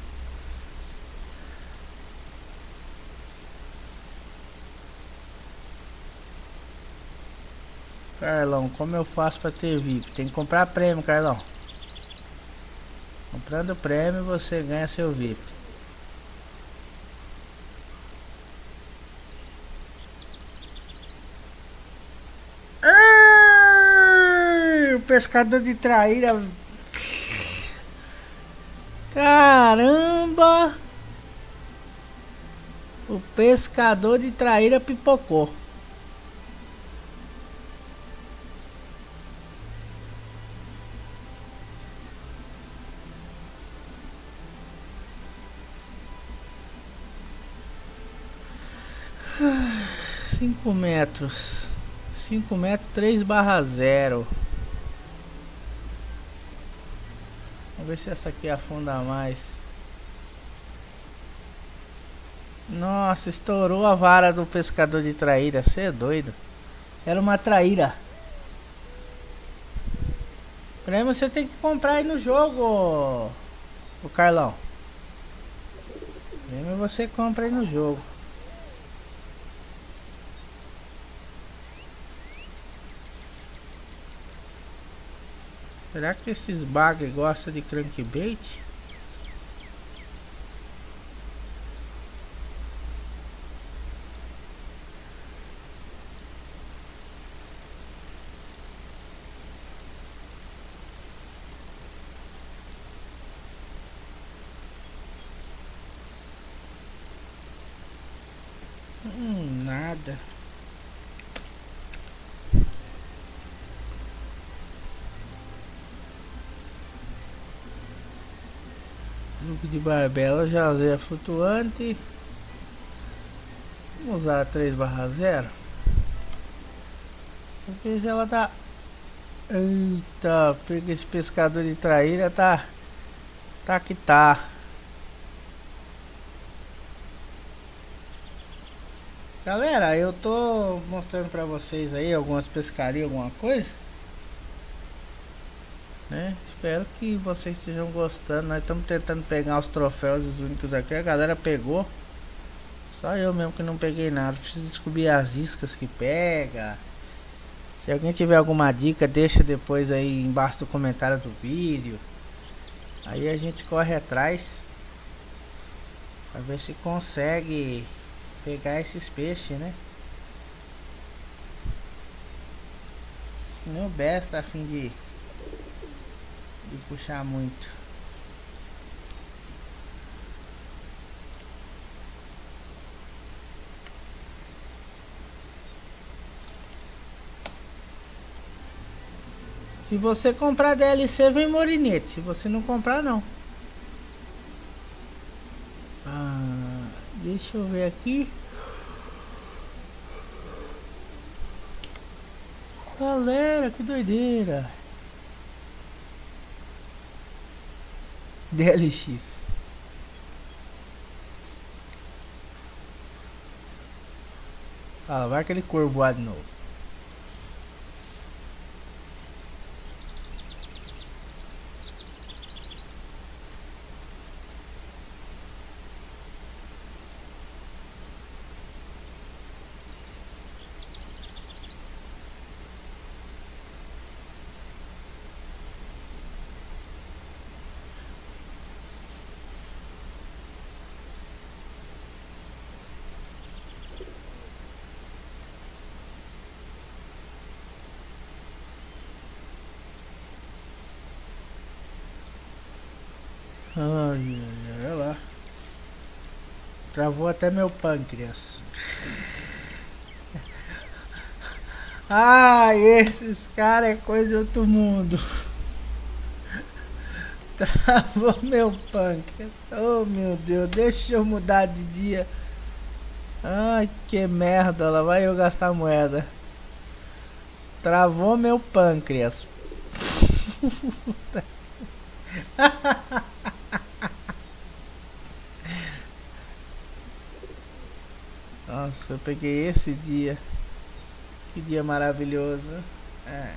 Carlão, como eu faço pra ter V I P? Tem que comprar prêmio, Carlão. Comprando prêmio você ganha seu V I P. Ai, o pescador de traíra. Caramba! O pescador de traíra pipocou. Cinco metros. Cinco metros, três barra zero. Vamos ver se essa aqui afunda mais. Nossa, estourou a vara do pescador de traíra. Você é doido. Era uma traíra. Prêmio você tem que comprar aí no jogo, o Carlão. Prêmio você compra aí no jogo. Será que esses bagre gostam de crankbait? Hum, nada. Grupo de barbela, já usei a flutuante. Vamos usar a três barra zero. Porque se ela tá... Eita, pega esse pescador de traíra, tá... Tá que tá. Galera, eu tô mostrando pra vocês aí algumas pescarias, alguma coisa, né? Espero que vocês estejam gostando. Nós estamos tentando pegar os troféus, os únicos aqui. A galera pegou. Só eu mesmo que não peguei nada. Preciso descobrir as iscas que pega. Se alguém tiver alguma dica, deixa depois aí embaixo do comentário do vídeo. Aí a gente corre atrás. Pra ver se consegue pegar esses peixes, né? Nem o Bess tá a fim de, de puxar muito. Se você comprar D L C, vem morinete. Se você não comprar, não. Ah, deixa eu ver aqui. Galera, que doideira. D L X. Ah, vai aquele corvo voar de novo. Ai, olha lá. Travou até meu pâncreas. Ah, esses caras é coisa de outro mundo. Travou meu pâncreas. Oh meu Deus, deixa eu mudar de dia. Ai, que merda, lá vai eu gastar moeda. Travou meu pâncreas. Nossa, eu peguei esse dia. Que dia maravilhoso. É,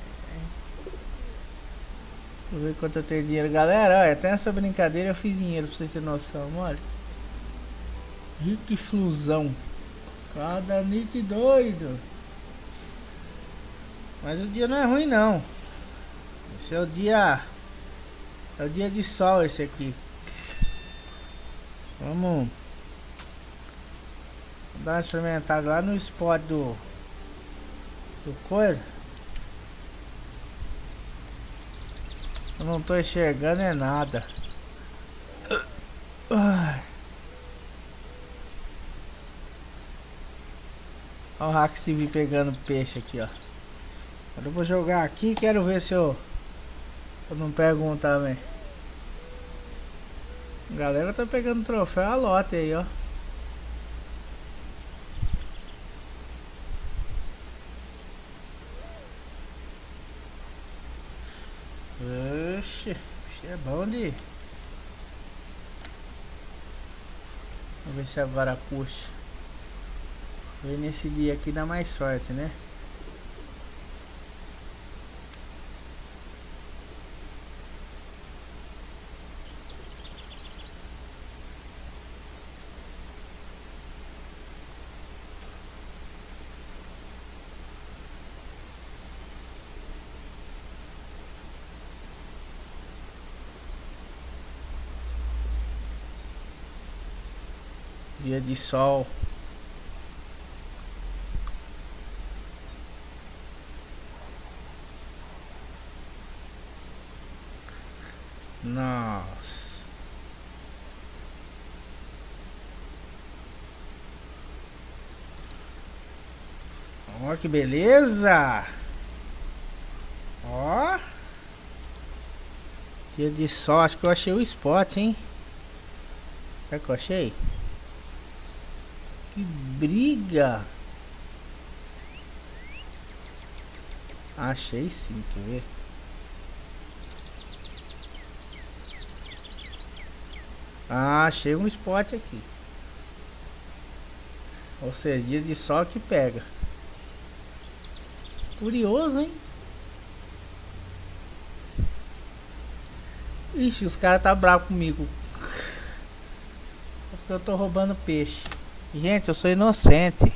Vou ver quanto eu tenho dinheiro. Galera, olha, até nessa brincadeira eu fiz dinheiro pra vocês terem noção, olha. Rick Flusão. Cada nick doido. Mas o dia não é ruim não. Esse é o dia. É o dia de sol esse aqui. Vamos dar uma experimentada lá no spot do do coisa. Eu não tô enxergando é nada. Ai. Olha o Hax T V pegando peixe aqui, ó. Agora eu vou jogar aqui, quero ver se eu, eu não pego um também. A galera tá pegando troféu a lote aí, ó. Oxe, é bom de... Vamos ver se a vara puxa. Ver nesse dia aqui dá mais sorte, né? Dia de sol. Nossa. Ó, que beleza. Ó. Dia de sol. Acho que eu achei o spot, hein? Será que eu achei? Que briga. Achei sim, quer ver? Ah, achei um spot aqui. Ou seja, dia de sol que pega. Curioso, hein? Ixi, os caras tá bravo comigo. Porque eu tô roubando peixe. Gente, eu sou inocente.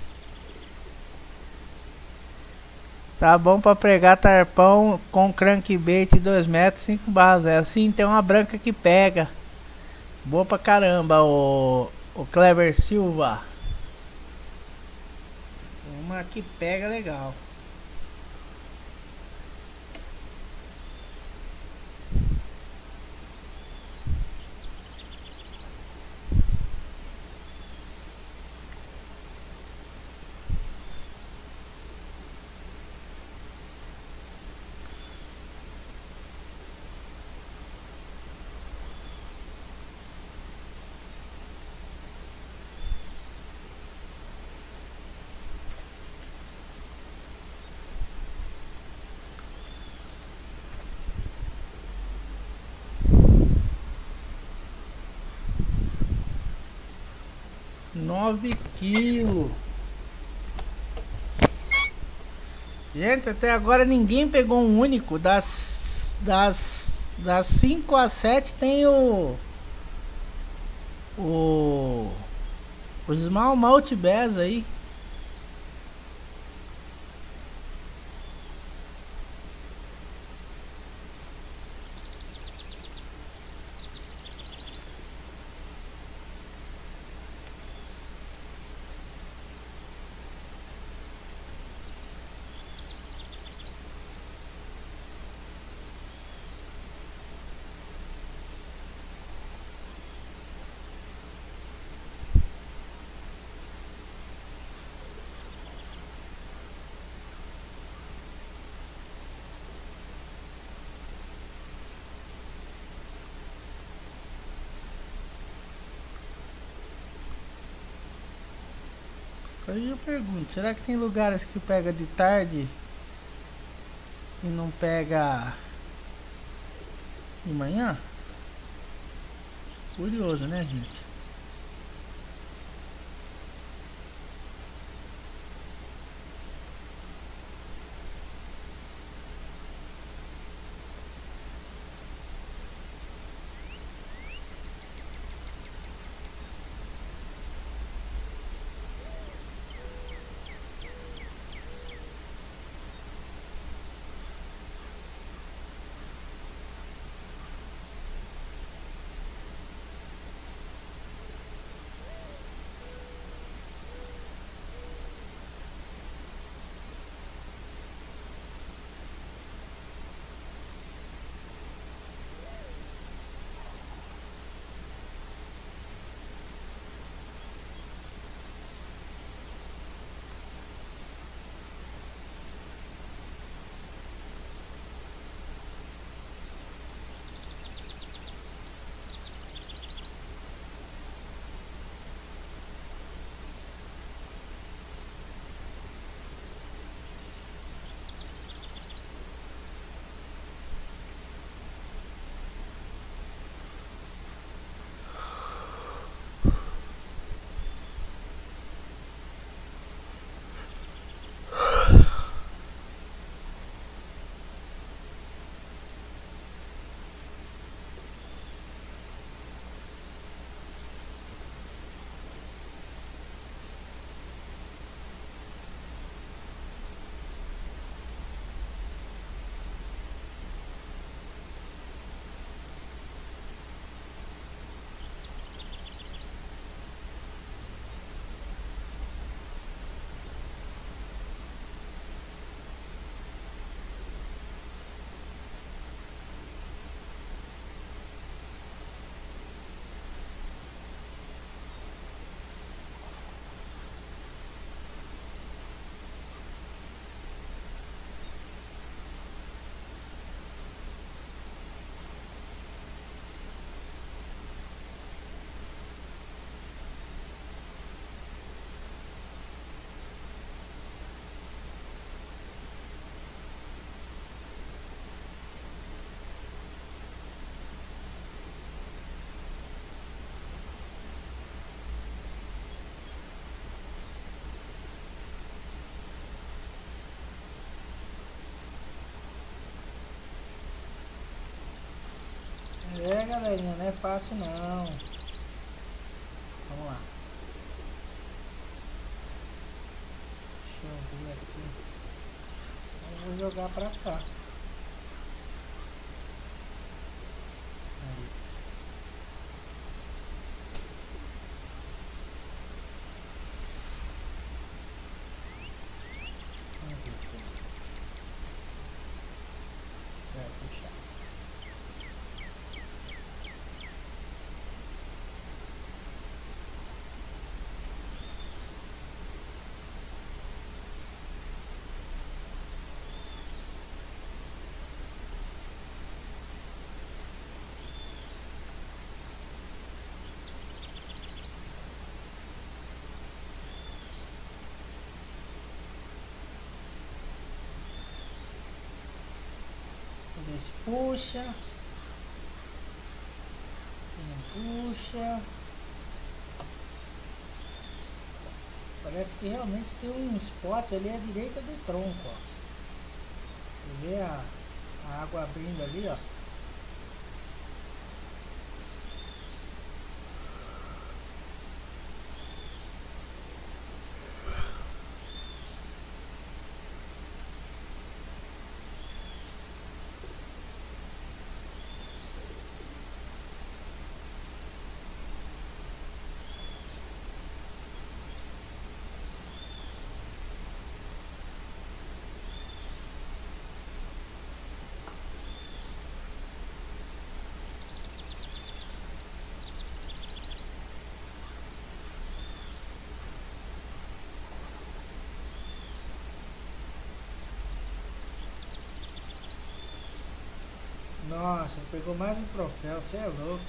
Tá bom pra pregar tarpão com crankbait dois metros, cinco barras. É assim, tem uma branca que pega. Boa pra caramba, ô O Clever Silva. Uma que pega legal. Nove quilos. Gente, até agora ninguém pegou um único. Das das das cinco a sete tem o o o Small Multi Bass aí. Aí eu pergunto, será que tem lugares que pega de tarde e não pega de manhã? Curioso, né, gente? É, galerinha, não é fácil não. Vamos lá. Deixa eu ver aqui. Eu vou jogar pra cá. Aí. puxa. Não puxa. Parece que realmente tem um spot ali à direita do tronco, ó. Você vê a, a água abrindo ali, ó. Nossa, pegou mais um troféu, você é louco.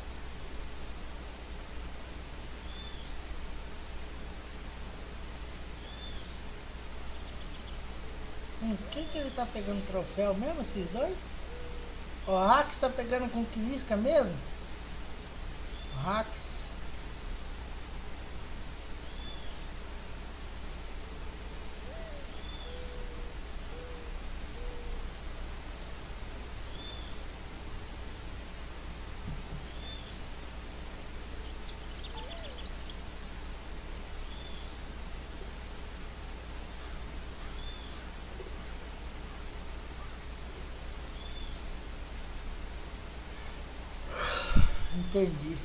Hum, quem que ele tá pegando troféu mesmo, esses dois? O Hax tá pegando com que isca mesmo? O Hax. Entendi.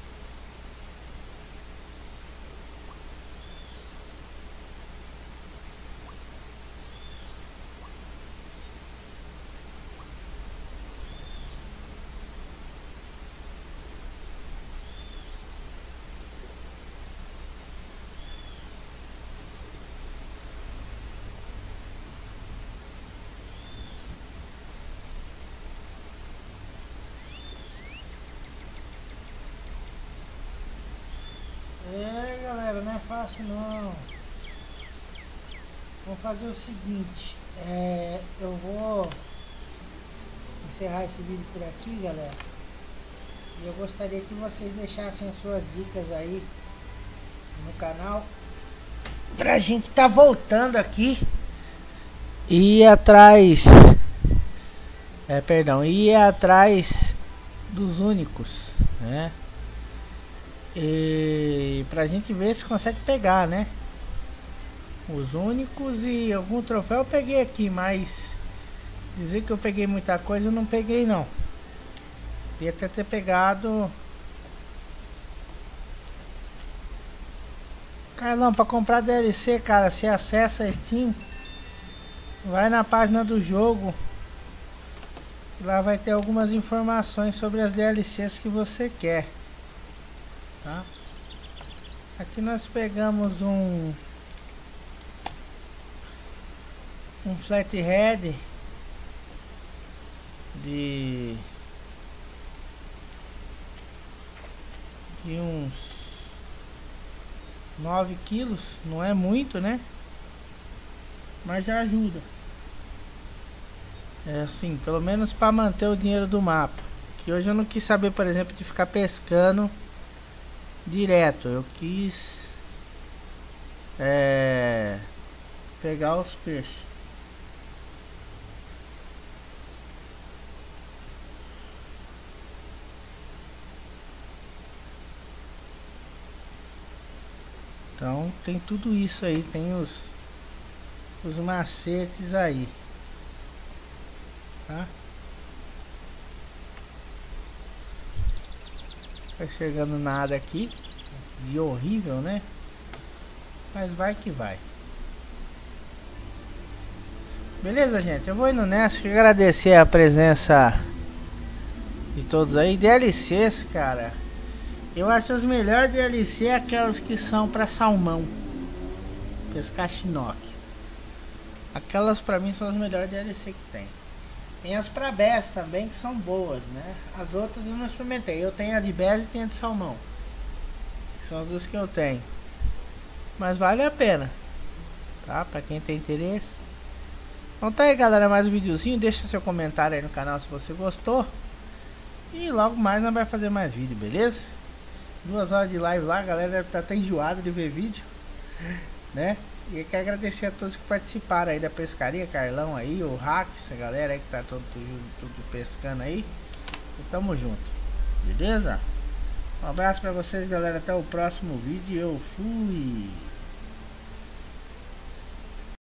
É, galera, não é fácil não. Vamos fazer o seguinte, é, eu vou encerrar esse vídeo por aqui, galera. E eu gostaria que vocês deixassem as suas dicas aí no canal, pra gente tá voltando aqui e ir atrás, é, perdão, ir atrás dos únicos, né? E pra gente ver se consegue pegar, né? Os únicos e algum troféu eu peguei aqui, mas dizer que eu peguei muita coisa eu não peguei não. Ia até ter pegado. Cara, não, pra comprar D L C, cara, você acessa a Steam, vai na página do jogo, lá vai ter algumas informações sobre as D L Cs que você quer. Tá? Aqui nós pegamos um um flathead de de uns nove quilos, não é muito, né? Mas já ajuda. É assim, pelo menos para manter o dinheiro do mapa. Que hoje eu não quis saber, por exemplo, de ficar pescando direto. Eu quis é, pegar os peixes. Então tem tudo isso aí, tem os os macetes aí, tá? Vai chegando nada aqui de horrível, né? Mas vai que vai. Beleza, gente? Eu vou indo nessa. Quero agradecer a presença de todos aí. D L Cs, cara, eu acho as melhores D L C aquelas que são para salmão, pescar chinook. Aquelas pra mim são as melhores D L C que tem. Tem as pra bass também que são boas, né? As outras eu não experimentei. Eu tenho a de bass e tenho a de salmão, que são as duas que eu tenho. Mas vale a pena, tá? Pra quem tem interesse. Então tá aí, galera, mais um videozinho. Deixa seu comentário aí no canal se você gostou. E logo mais nós vamos fazer mais vídeo, beleza? Duas horas de live lá, a galera deve estar até enjoada de ver vídeo, né? E eu quero agradecer a todos que participaram aí da pescaria, Carlão aí, o Rax, a galera aí que tá todo, tudo, tudo pescando aí. E tamo junto, beleza? Um abraço pra vocês, galera, até o próximo vídeo. Eu fui!